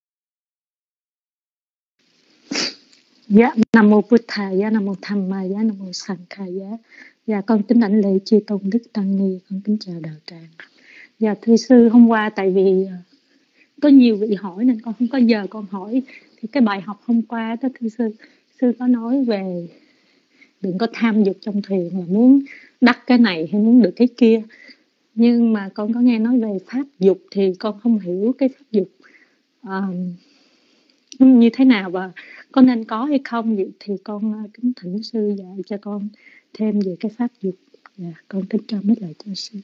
Dạ, Nam mô Bụt Thầy Giá, Nam mô Tham Ma Giá, Nam mô Sanh Khai Giá. Dạ, con kính đảnh lễ chư tôn đức tăng ni, con kính chào đạo tràng. Dạ, thưa sư, hôm qua tại vì có nhiều vị hỏi nên con không có giờ con hỏi. Thì cái bài học hôm qua đó thưa sư, sư có nói về đừng có tham dục trong thuyền, là muốn đắc cái này hay muốn được cái kia. Nhưng mà con có nghe nói về pháp dục thì con không hiểu cái pháp dục uh, như thế nào và có nên có hay không. Vậy thì con kính thỉnh sư dạy cho con thêm về cái pháp dục. Dạ, con kính trao mic lại cho sư.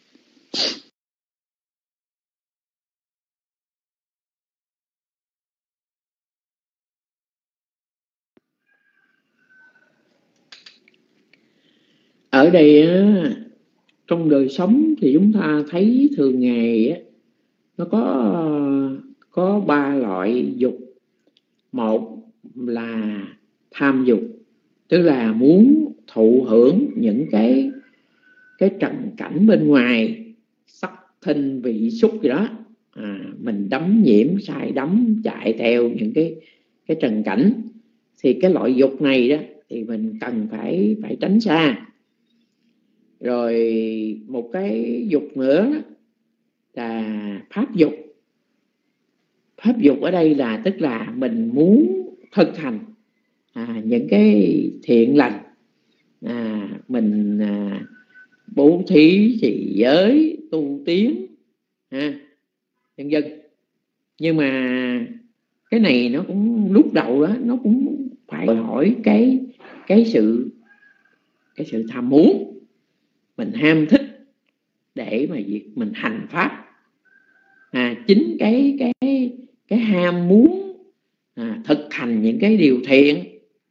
Ở đây trong đời sống thì chúng ta thấy thường ngày nó có có ba loại dục. Một là tham dục, tức là muốn thụ hưởng những cái cái trần cảnh bên ngoài, sắc thinh vị xúc gì đó, à, mình đắm nhiễm say đắm chạy theo những cái cái trần cảnh. Thì cái loại dục này đó thì mình cần phải phải tránh xa. Rồi một cái dục nữa là pháp dục. Pháp dục ở đây là tức là mình muốn thực hành à, những cái thiện lành, à, mình à, bố thí trì giới tu tiến à, vân vân. Nhưng mà cái này nó cũng lúc đầu đó nó cũng phải hỏi cái cái sự cái sự tham muốn, mình ham thích để mà việc mình hành pháp. À, chính cái cái cái ham muốn à, thực hành những cái điều thiện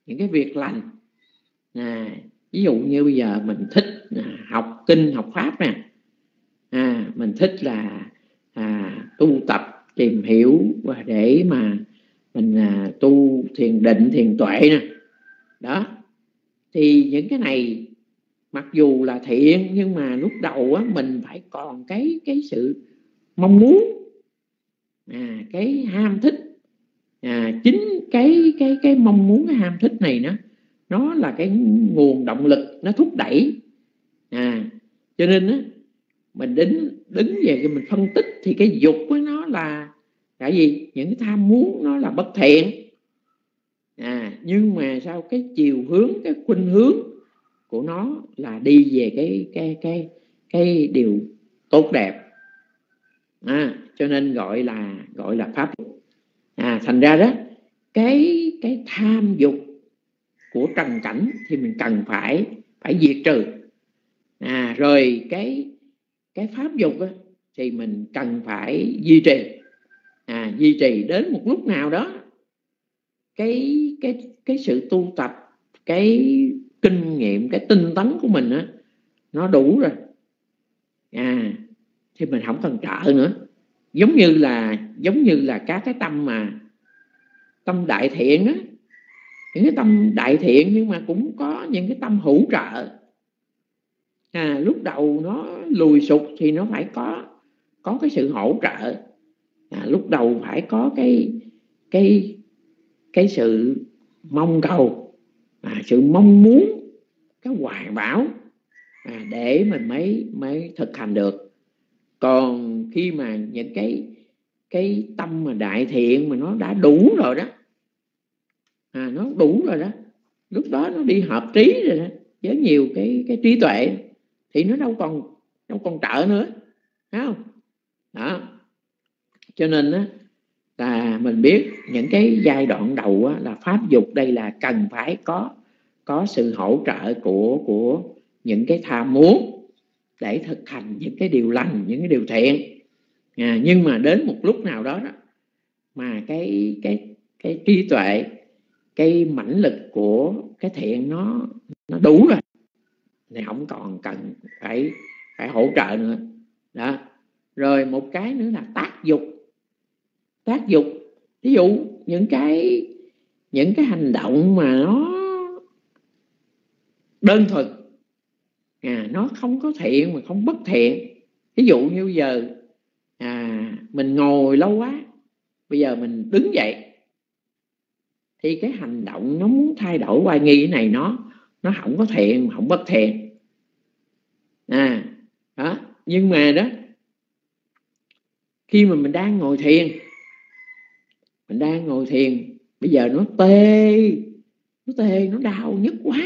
những cái việc lành. À, ví dụ như bây giờ mình thích à, học kinh học pháp nè, à, mình thích là à, tu tập tìm hiểu và để mà mình à, tu thiền định thiền tuệ nè, đó thì những cái này mặc dù là thiện nhưng mà lúc đầu á, mình phải còn cái cái sự mong muốn, à, cái ham thích. À, chính cái cái cái mong muốn, cái ham thích này nó nó là cái nguồn động lực, nó thúc đẩy. À, cho nên á, mình đứng đứng về cái mình phân tích thì cái dục của nó là cái gì? Những cái tham muốn nó là bất thiện. À, nhưng mà sao cái chiều hướng, cái khuynh hướng của nó là đi về cái cái cái cái điều tốt đẹp. À, cho nên gọi là gọi là pháp. À, thành ra đó cái cái tham dục của trần cảnh thì mình cần phải phải diệt trừ. À, rồi cái cái pháp dục đó, thì mình cần phải duy trì. À, duy trì đến một lúc nào đó cái cái cái sự tu tập, cái kinh nghiệm, cái tinh tấn của mình á, nó đủ rồi. À, thì mình không cần trợ nữa. Giống như là giống như là các cái tâm mà tâm đại thiện á, những cái tâm đại thiện nhưng mà cũng có những cái tâm hữu trợ. À, lúc đầu nó lùi sụt thì nó phải có có cái sự hỗ trợ. À, lúc đầu phải có cái cái cái sự mong cầu, à, sự mong muốn, cái hoài bão, à, để mình mới mới thực hành được. Còn khi mà những cái cái tâm mà đại thiện mà nó đã đủ rồi đó, à, nó đủ rồi đó, lúc đó nó đi hợp trí rồi đó, với nhiều cái cái trí tuệ thì nó đâu còn đâu còn trợ nữa, thấy không? Đó, cho nên á là mình biết những cái giai đoạn đầu á, là pháp dục đây là cần phải có có sự hỗ trợ của của những cái tham muốn để thực hành những cái điều lành, những cái điều thiện. À, nhưng mà đến một lúc nào đó, đó mà cái cái cái trí tuệ, cái mãnh lực của cái thiện nó nó đủ rồi thì không còn cần phải phải hỗ trợ nữa. Đó. Rồi một cái nữa là tác dục. Tác dục, ví dụ những cái những cái hành động mà nó đơn thuần, à, nó không có thiện mà không bất thiện. Ví dụ như giờ à, mình ngồi lâu quá, bây giờ mình đứng dậy thì cái hành động nó muốn thay đổi oai nghi cái này nó nó không có thiện, không bất thiện. À, đó. Nhưng mà đó, khi mà mình đang ngồi thiền, mình đang ngồi thiền, bây giờ nó tê, nó tê, nó đau nhức quá.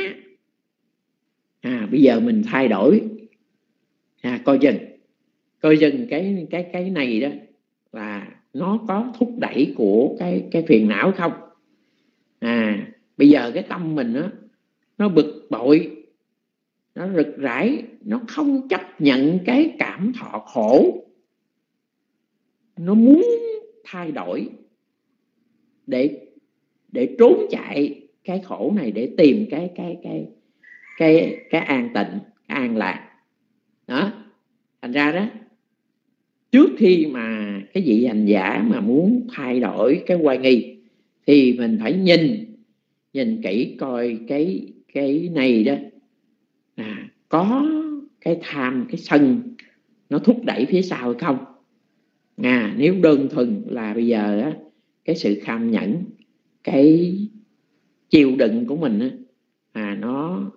À, bây giờ mình thay đổi, à, coi chừng, coi chừng cái cái cái này đó là nó có thúc đẩy của cái cái phiền não không. À, bây giờ cái tâm mình đó, nó bực bội, nó rực rãi, nó không chấp nhận cái cảm thọ khổ, nó muốn thay đổi để để trốn chạy cái khổ này, để tìm cái cái cái cái cái an tịnh, cái an lạc. Đó, thành ra đó, trước khi mà cái vị hành giả mà muốn thay đổi cái oai nghi thì mình phải nhìn nhìn kỹ coi cái cái này đó, à, có cái tham, cái sân nó thúc đẩy phía sau hay không. À, nếu đơn thuần là bây giờ á, cái sự kham nhẫn, cái chịu đựng của mình á, à, nó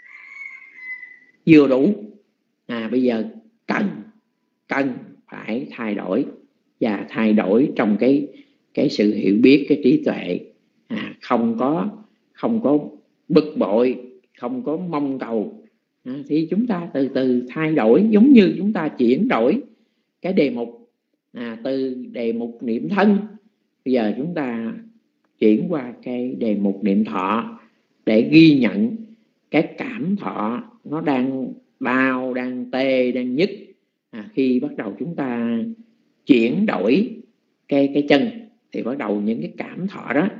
vừa đủ, à, bây giờ cần cần phải thay đổi, và thay đổi trong cái cái sự hiểu biết, cái trí tuệ, à, không có không có bực bội, không có mong cầu, à, thì chúng ta từ từ thay đổi. Giống như chúng ta chuyển đổi cái đề mục, à, từ đề mục niệm thân, bây giờ chúng ta chuyển qua cái đề mục niệm thọ, để ghi nhận cái cảm thọ nó đang đau, đang tê, đang nhức. À, khi bắt đầu chúng ta chuyển đổi cái cái chân thì bắt đầu những cái cảm thọ đó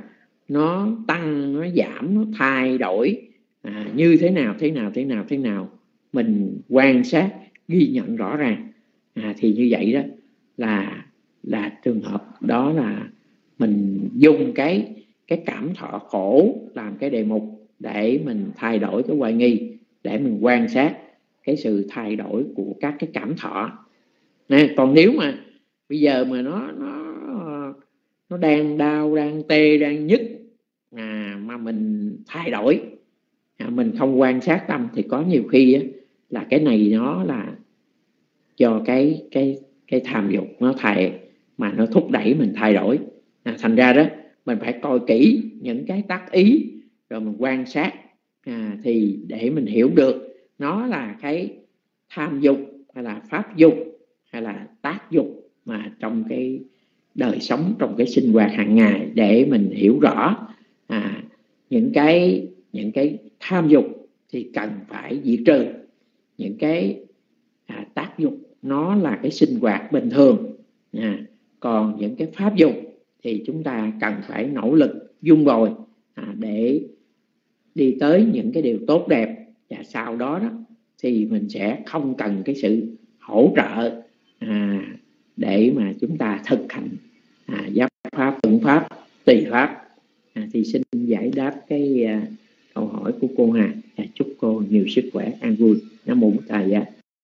nó tăng, nó giảm, nó thay đổi à, như thế nào thế nào thế nào thế nào, mình quan sát ghi nhận rõ ràng à, thì như vậy đó là là trường hợp đó là mình dùng cái cái cảm thọ khổ làm cái đề mục để mình thay đổi cái hoài nghi, để mình quan sát cái sự thay đổi của các cái cảm thọ. Nè, còn nếu mà bây giờ mà nó nó nó đang đau, đang tê, đang nhức à, mà mình thay đổi à, mình không quan sát tâm thì có nhiều khi á, là cái này nó là do cái cái cái tham dục nó thay mà nó thúc đẩy mình thay đổi à, thành ra đó mình phải coi kỹ những cái tác ý rồi mình quan sát à, thì để mình hiểu được nó là cái tham dục hay là pháp dục hay là tác dục mà trong cái đời sống, trong cái sinh hoạt hàng ngày, để mình hiểu rõ à, những cái những cái tham dục thì cần phải diệt trừ, những cái à, tác dục nó là cái sinh hoạt bình thường à, còn những cái pháp dục thì chúng ta cần phải nỗ lực dung bồi à, để đi tới những cái điều tốt đẹp, và sau đó đó thì mình sẽ không cần cái sự hỗ trợ à, để mà chúng ta thực hành à, giáp pháp, thuận pháp, tùy pháp à, thì xin giải đáp cái à, câu hỏi của cô Hà và chúc cô nhiều sức khỏe, an vui. Nam mô Bổn Thầy.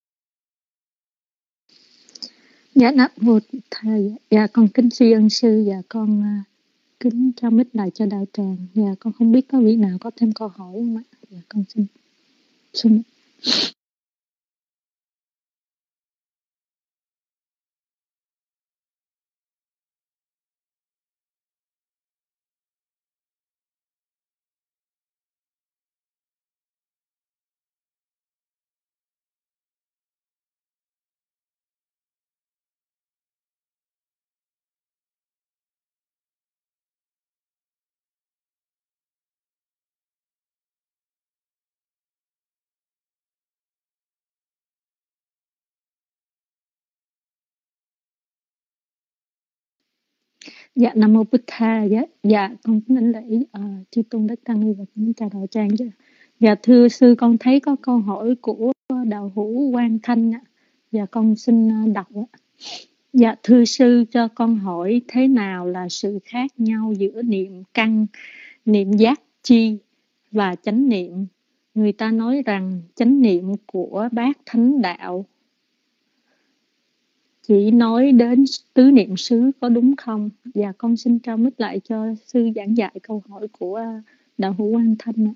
Dạ Nam mô Thầy. Dạ con kính tri ân sư. Dạ con uh, kính trao mic lại cho đạo tràng. Dạ con không biết có vị nào có thêm câu hỏi không ạ? Dạ con xin xin. Dạ Nam mô Bụt Tha. Dạ, dạ con kính lãnh lễ uh, chư tôn đức tăng ni và kính chào đạo tràng chứ. Dạ thưa sư, con thấy có câu hỏi của đạo hữu Quang Thanh ạ. Dạ con xin uh, đọc ạ. Dạ thưa sư, cho con hỏi thế nào là sự khác nhau giữa niệm căn, niệm giác chi và chánh niệm? Người ta nói rằng chánh niệm của bác thánh đạo chỉ nói đến tứ niệm xứ, có đúng không? Dạ con xin trao mic lại cho sư giảng dạy câu hỏi của đạo hữu Quang Thanh.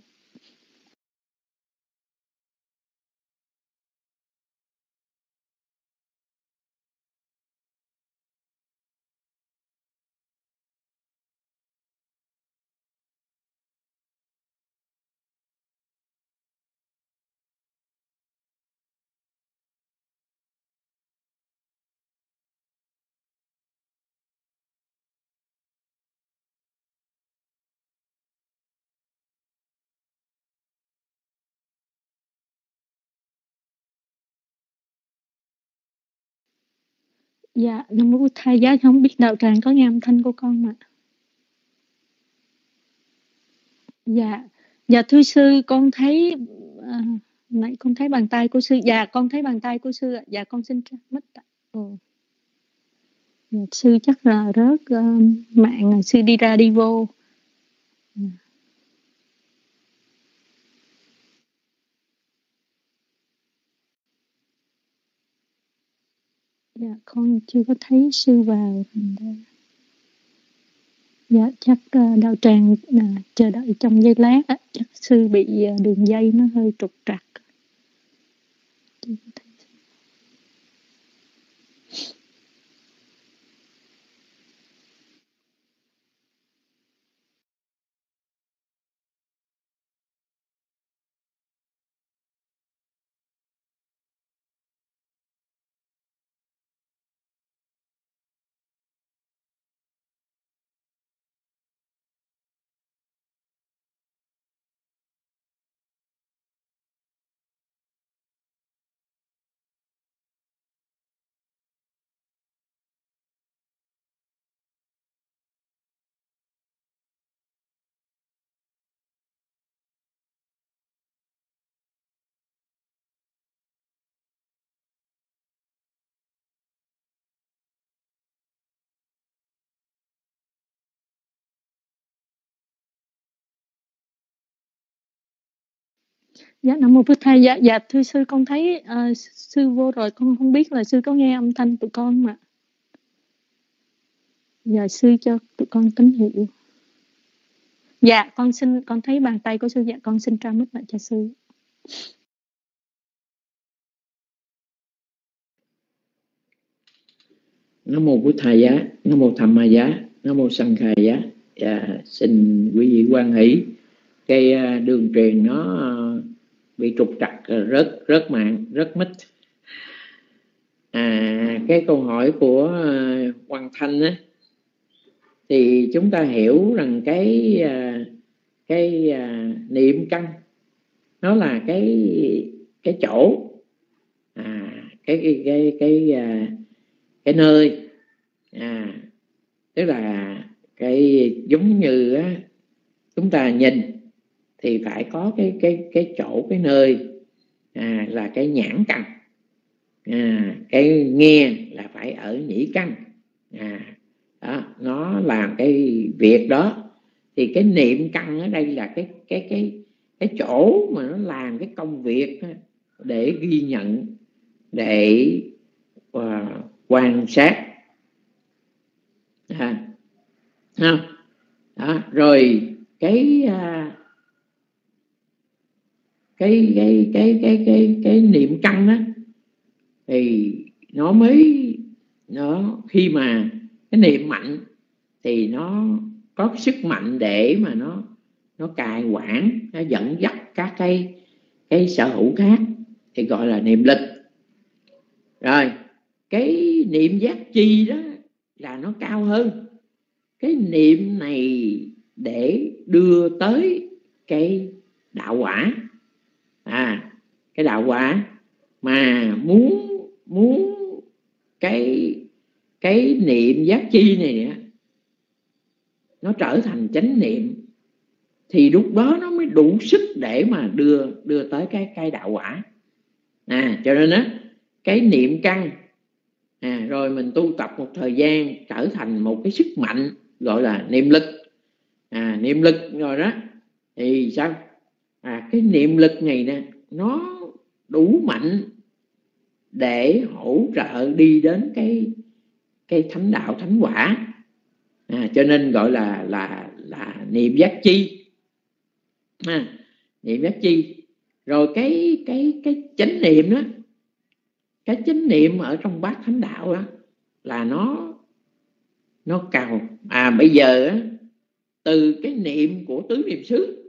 Dạ Nam mô Thầy. Giá không biết đạo tràng có nghe âm thanh của con mà. Dạ, dạ thưa sư, con thấy à, nãy con thấy bàn tay của sư. Dạ con thấy bàn tay của sư. Dạ con xin mất. Ừ. Dạ, sư chắc là rớt uh, mạng, sư đi ra đi vô. Ừ. Dạ con chưa có thấy sư vào. Dạ chắc uh, đạo tràng uh, chờ đợi trong giây lát á, chắc sư bị uh, đường dây nó hơi trục trặc. Dạ, Nam Mô Phật Thầy. Dạ, dạ thưa sư, con thấy uh, sư vô rồi, con không biết là sư có nghe âm thanh tụi con mà. Dạ, sư cho tụi con tín hiệu. Dạ, con xin, con thấy bàn tay của sư. Dạ, con xin tra mic lại cho sư. Nam Mô Bụt Thầy Giá, Nam Mô Tham Ma Giá, Nam Mô Sanh Khai Giá. Dạ, xin quý vị quan hỷ. Cái đường truyền nó bị trục trặc, rất rất mạng, rất mít. À, cái câu hỏi của Hoàng Thanh á, thì chúng ta hiểu rằng cái cái niệm căn nó là cái cái chỗ, à, cái cái cái cái cái, cái nơi, à, tức là cái giống như á, chúng ta nhìn thì phải có cái cái cái chỗ, cái nơi, à, là cái nhãn căn, à, cái nghe là phải ở nhĩ căn, à, đó, nó làm cái việc đó. Thì cái niệm căn ở đây là cái cái cái cái chỗ mà nó làm cái công việc để ghi nhận, để uh, quan sát, à, không? Đó, rồi cái uh, cái cái cái cái cái cái niệm căn đó thì nó mới nó khi mà cái niệm mạnh thì nó có sức mạnh để mà nó nó cai quản, nó dẫn dắt các cái cái sở hữu khác, thì gọi là niệm lực. Rồi cái niệm giác chi đó là nó cao hơn. Cái niệm này để đưa tới cái đạo quả, à, cái đạo quả mà muốn muốn cái cái niệm giác chi này nó trở thành chánh niệm thì lúc đó nó mới đủ sức để mà đưa đưa tới cái cái đạo quả. À, cho nên á, cái niệm căn, à, rồi mình tu tập một thời gian trở thành một cái sức mạnh gọi là niệm lực. À, niệm lực rồi đó thì sao? À, cái niệm lực này nè nó đủ mạnh để hỗ trợ đi đến cái cái thánh đạo, thánh quả. À, cho nên gọi là là là niệm giác chi. À, niệm giác chi. Rồi cái cái cái chánh niệm đó, cái chánh niệm ở trong bát thánh đạo đó là nó nó cao. À, bây giờ á, từ cái niệm của tứ niệm xứ,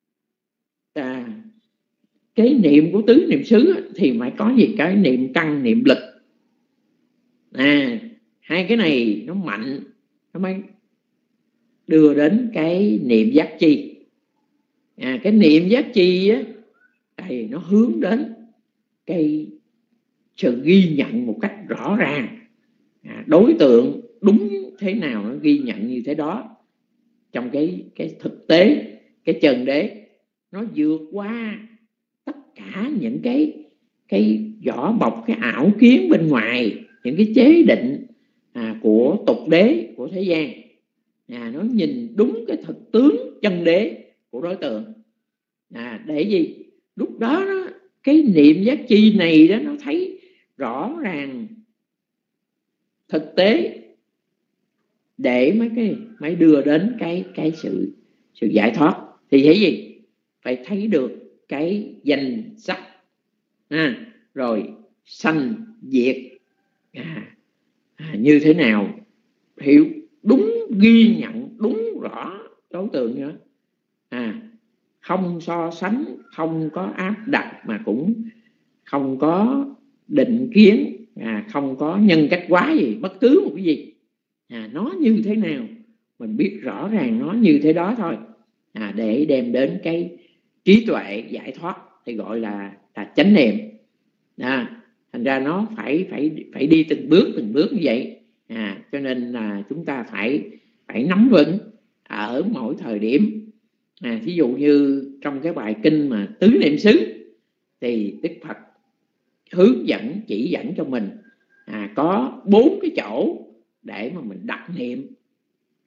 à, cái niệm của tứ niệm xứ thì phải có gì? Cái niệm căn, niệm lực. À, hai cái này nó mạnh nó mới đưa đến cái niệm giác chi. À, cái niệm giác chi á thì nó hướng đến cái sự ghi nhận một cách rõ ràng, à, đối tượng đúng thế nào nó ghi nhận như thế đó. Trong cái cái thực tế, cái chân đế nó vượt qua tất cả những cái cái vỏ bọc, cái ảo kiến bên ngoài, những cái chế định, à, của tục đế, của thế gian. À, nó nhìn đúng cái thực tướng chân đế của đối tượng. À, để gì? Lúc đó, đó cái niệm giác chi này đó nó thấy rõ ràng thực tế để mấy cái mới đưa đến cái cái sự sự giải thoát. Thì thấy gì? Phải thấy được cái danh sắc, à, rồi sanh diệt, à, à, như thế nào, hiểu đúng, ghi nhận đúng rõ đối tượng nữa. À, không so sánh, không có áp đặt, mà cũng không có định kiến, à, không có nhân cách quá gì, bất cứ một cái gì. À, nó như thế nào mình biết rõ ràng nó như thế đó thôi, à, để đem đến cái trí tuệ giải thoát thì gọi là là chánh niệm. À, thành ra nó phải phải phải đi từng bước từng bước như vậy. À, cho nên là chúng ta phải phải nắm vững ở mỗi thời điểm. À, ví dụ như trong cái bài kinh mà tứ niệm xứ thì Đức Phật hướng dẫn, chỉ dẫn cho mình, à, có bốn cái chỗ để mà mình đặt niệm.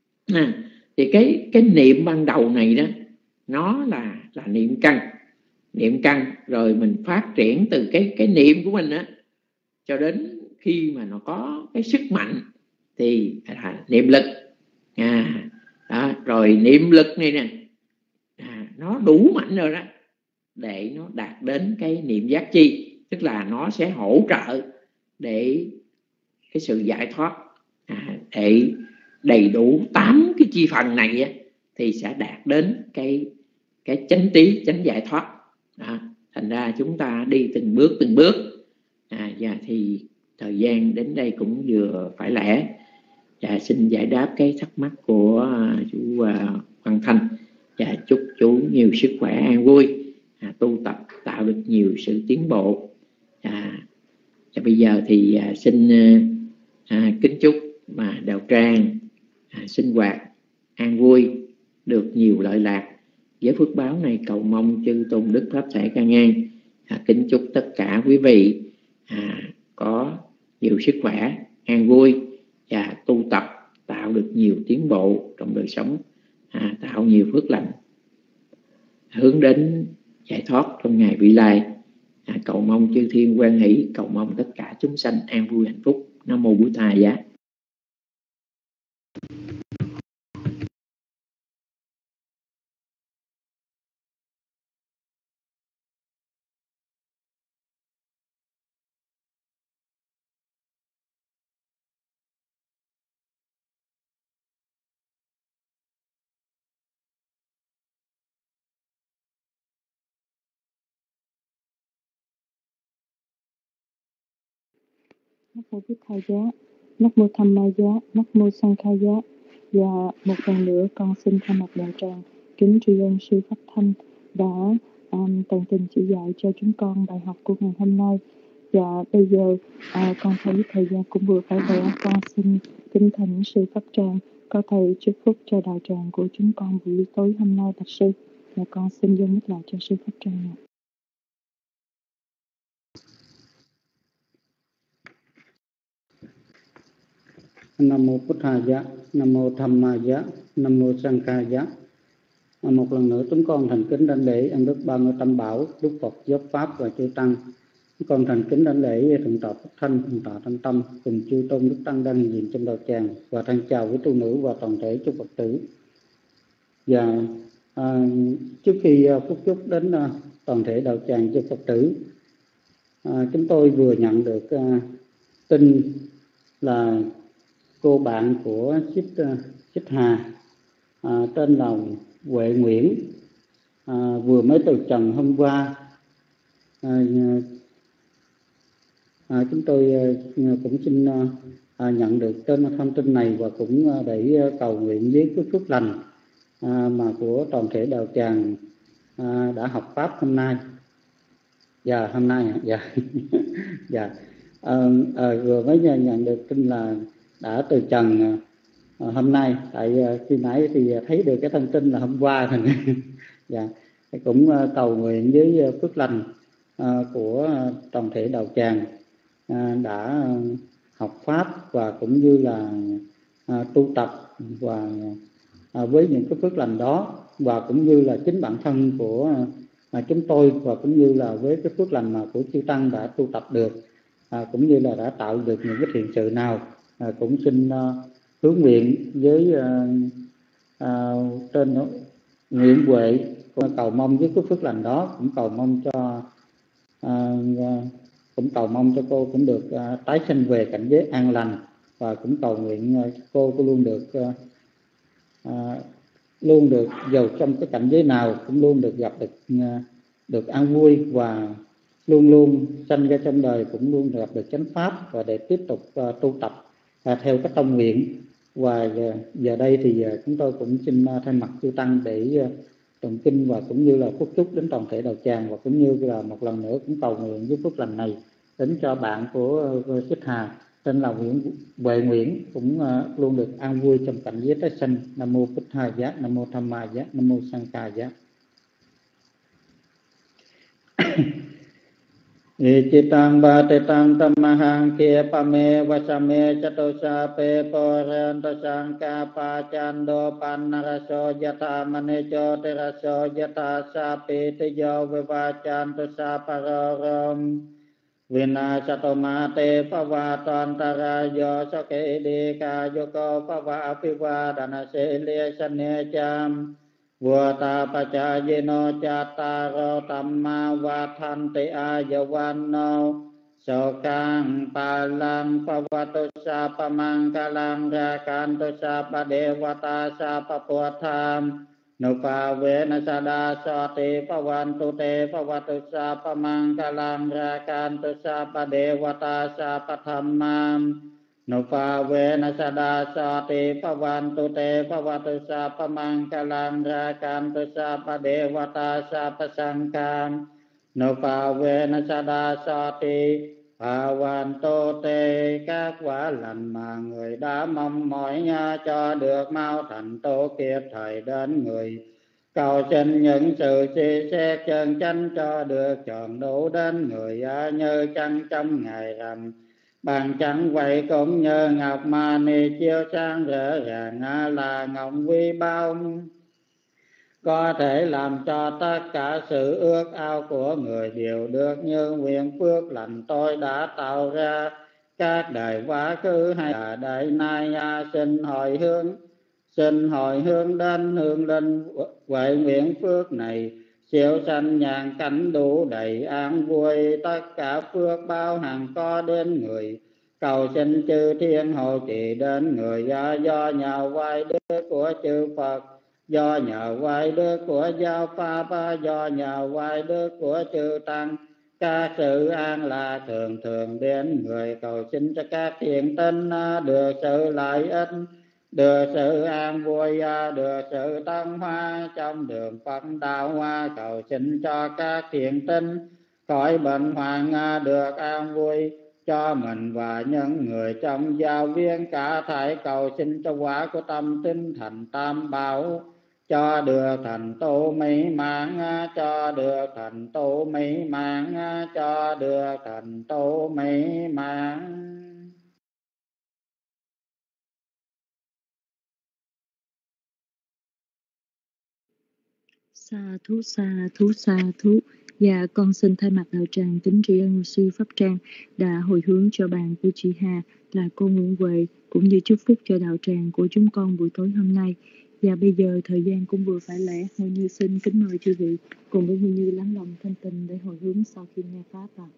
À, thì cái cái niệm ban đầu này đó nó là là niệm căn. niệm căn, rồi mình phát triển từ cái cái niệm của mình á cho đến khi mà nó có cái sức mạnh thì à, niệm lực. À, đó, rồi niệm lực này nè à, nó đủ mạnh rồi đó để nó đạt đến cái niệm giác chi, tức là nó sẽ hỗ trợ để cái sự giải thoát. À, để đầy đủ tám cái chi phần này á, thì sẽ đạt đến cái cái chánh trí, chánh giải thoát. À, thành ra chúng ta đi từng bước từng bước. À, và thì thời gian đến đây cũng vừa phải lẽ. Và xin giải đáp cái thắc mắc của chú Hoàng Thành, và chúc chú nhiều sức khỏe an vui, à, tu tập tạo được nhiều sự tiến bộ. À, và bây giờ thì à, xin à, kính chúc mà đạo tràng à, sinh hoạt an vui, được nhiều lợi lạc. Với phước báo này cầu mong chư tôn đức pháp thể can ngang. À, kính chúc tất cả quý vị à, có nhiều sức khỏe an vui và tu tập tạo được nhiều tiến bộ trong đời sống, à, tạo nhiều phước lành hướng đến giải thoát trong ngày vị lai. À, cầu mong chư thiên hoan hỷ, cầu mong tất cả chúng sanh an vui hạnh phúc. Nam mô Bụt Thầy giá. Nam mô Bụt Thầy giá, Nam mô Tham Ma giá, Nam mô Sang Kha giá. Và một lần nữa con xin thay mặt đạo tràng kính tri ân sư Pháp Thanh đã um, tận tình chỉ dạy cho chúng con bài học của ngày hôm nay. Và bây giờ uh, con thấy thời gian cũng vừa phải về, con xin kính thỉnh sư Pháp Tràng có thầy chúc phúc cho đạo tràng của chúng con buổi tối hôm nay, bạch sư. Và con xin dâng mic lại cho sư Pháp Tràng. Nam mô Bụt Thầy giá, Nam mô Tham Ma giá, Nam mô Sang Kha giá. Một lần nữa chúng con thành kính đảnh lễ ân đức ba mươi tam bảo, Đức Phật, Giáo pháp và chư tăng. Chúng con thành kính đảnh lễ thượng tọa Pháp Thanh, thượng tọa Thanh Tâm cùng chư tôn đức tăng đang hiện diện trong đạo tràng, và thân chào quý tu nữ và toàn thể chư Phật tử. Và à, trước khi uh, phúc chúc đến uh, toàn thể đạo tràng chư Phật tử, à, chúng tôi vừa nhận được uh, tin là cô bạn của Chích Chích Hà à, tên là Huệ Nguyễn à, vừa mới từ trần hôm qua. À, à, chúng tôi à, cũng xin à, nhận được tên thông tin này và cũng à, để cầu nguyện với cái phước lành à, mà của toàn thể đạo tràng à, đã học pháp hôm nay. Dạ hôm nay dạ dạ à, à, vừa mới nhận được tin là đã từ trần à, hôm nay. Tại à, khi nãy thì thấy được cái thông tin là hôm qua thì dạ cũng à, cầu nguyện với phước lành à, của toàn thể đạo tràng à, đã học pháp và cũng như là à, tu tập, và à, với những cái phước lành đó và cũng như là chính bản thân của à, chúng tôi, và cũng như là với cái phước lành mà của chư tăng đã tu tập được, à, cũng như là đã tạo được những cái thiện sự nào, à, cũng xin uh, hướng nguyện với uh, uh, tên Nguyễn Huệ, cầu mong với cái phước lành đó, cũng cầu mong cho uh, cũng cầu mong cho cô cũng được uh, tái sinh về cảnh giới an lành, và cũng cầu nguyện uh, cô cũng luôn được uh, uh, luôn được giàu trong cái cảnh giới nào cũng luôn được gặp được uh, được an vui, và luôn luôn sanh ra trong đời cũng luôn gặp được chánh pháp, và để tiếp tục uh, tu tập uh, theo cái tâm nguyện. Và uh, giờ đây thì uh, chúng tôi cũng xin uh, thay mặt chư tăng để uh, tụng kinh và cũng như là phúc chúc đến toàn thể đạo tràng, và cũng như là một lần nữa cũng cầu nguyện với phước lành này đến cho bạn của uh, Chích Hà tên là Nguyễn Huệ Nguyễn, cũng uh, luôn được an vui trong cảnh giới tái sinh. Nam mô Bụt Thầy giá, Nam mô Tham Ma giá, Nam mô Sang Kha giá. อิจิตังบาติตังตัมมหังเคียปะเมวัชเมจตุสาเปโปเรนตสังกาปาจันโดปันนรโสยถามณิโจติรโสยถาสาปิติโยวิวาจันตุสาปะโรโรมวินาศตมาเตภวาตันตรายโยสเกดีกาโยโกภวะอภิวาดนาเสเลสเนจามวัวตาปจายโนจัตตารโอตัมมาวาทันติอายุวันโนโสกังปาลังปวัตุสาปมังกลังรากันตุสาปเดวตาสาปปุถามนุปาเวนัสดาสติปวันตุเตปวัตุสาปมังกลังรากันตุสาปเดวตาสาปธรรมามนุปาเวนัสดาสติปวันตุเตปวัตุสาปมังกลังรากันตุสาปเดวตาสาปสังฆามนุปาเวนัสดาสติPawan tô tê các quả lành mà người đã mong mỏi nha cho được mau thành tô kịp thời đến người. Cầu xin những sự suy xét chân chánh cho được tròn đủ đến người như trăng trong ngày rằm. Bàn chẳng vậy cũng như ngọc mani chiếu sáng rỡ ràng là ngọc quý báu. Có thể làm cho tất cả sự ước ao của người đều được như nguyện phước lành tôi đã tạo ra. Các đời quá khứ hay là đời nay xin hồi hướng, xin hồi hướng đến hương linh vậy nguyện phước này. Siêu sanh nhàn cảnh đủ đầy an vui, tất cả phước bao hằng có đến người. Cầu xin chư thiên hộ trì đến người do nhờ vai đức của chư Phật. Do nhờ vai đức của giáo pháp, do nhờ vai đức của chư tăng, các sự an là thường thường đến người. Cầu xin cho các thiện tinh được sự lợi ích, được sự an vui, được sự tăng hoa trong đường Phật đạo hoa. Cầu xin cho các thiện tinh khỏi bệnh hoạn được an vui cho mình và những người trong giáo viên cả thảy. Cầu xin cho quả của tâm tinh thành tam bảo cho được thành tựu mỹ mãn, cho được thành tựu mỹ mãn, cho được thành tựu mỹ mãn. Sa thú sa thú sa thú. Dạ con xin thay mặt đạo tràng kính tri ân sư Pháp Trang đã hồi hướng cho bàn của chị Hà là cô Nguyễn Huệ, cũng như chúc phúc cho đạo tràng của chúng con buổi tối hôm nay. Và bây giờ thời gian cũng vừa phải lẽ, Hội Như xin kính mời chư vị cùng với Hội Như lắng lòng thanh tình để hồi hướng sau khi nghe pháp ạ.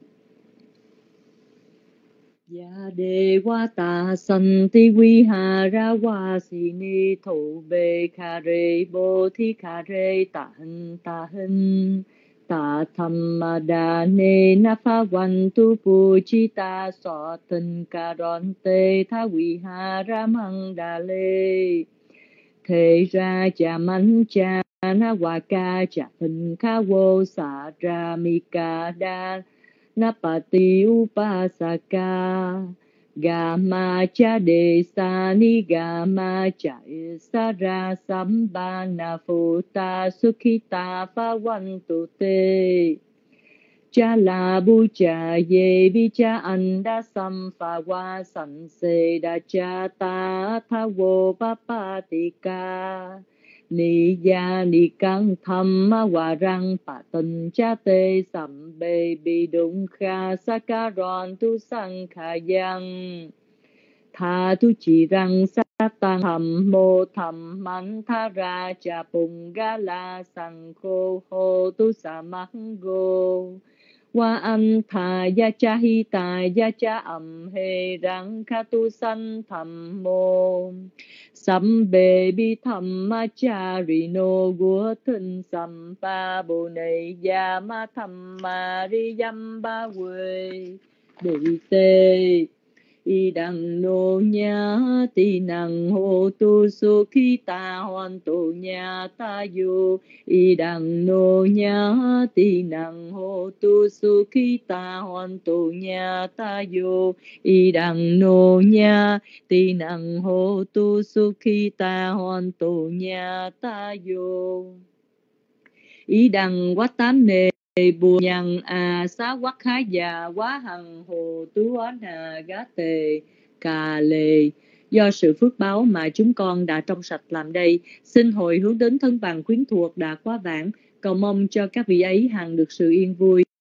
Ya Devata Santi Vihara Vasini Thủ Bê Kare Bodhi Kare Tahan Tahan Ta Thammadane Napavantu Pujita Sotan Karonte Tha Vihara Mandale Thế ra cha manh cha na waka cha hình kha vô sa ra mika đa napati upasaka gama cha de sa ni gama cha sa ra sambana futa sukhita phavantu te cha la bu cha ye vi cha anda sam pha wa san se da cha ta tha vô papatika ni ya ni căng tham ma wa răng pa tân cha te sam be bi dung kha sakaron tu sang kha yang tha tu chỉ răng sa tăng tham mô tham man tha ra cha pung ga la sang khô hô tu sa mang go Wa an tha ya cha hi ta ya cha am he rang kha tu san tham mô sam be bi tham ma cha ri no gu thân sam pa bồ đề ya ma tham ma ri yam ba we đề tê y đằng nô nhá ti năng hô tu su khi ta hoàn tu nhà ta yu y đằng nô nhá ti năng hô tu su khi ta hoàn tu nhà ta yu y đằng nô nhá ti năng hô tu su khi ta hoàn tu nhà ta yu y đằng quá tám nề bù nhằng a xá quắc khá già quá hằng hồ tú á nà gá tề cà lề. Do sự phước báo mà chúng con đã trong sạch làm đây, xin hồi hướng đến thân bằng quyến thuộc đã quá vãng, cầu mong cho các vị ấy hằng được sự yên vui.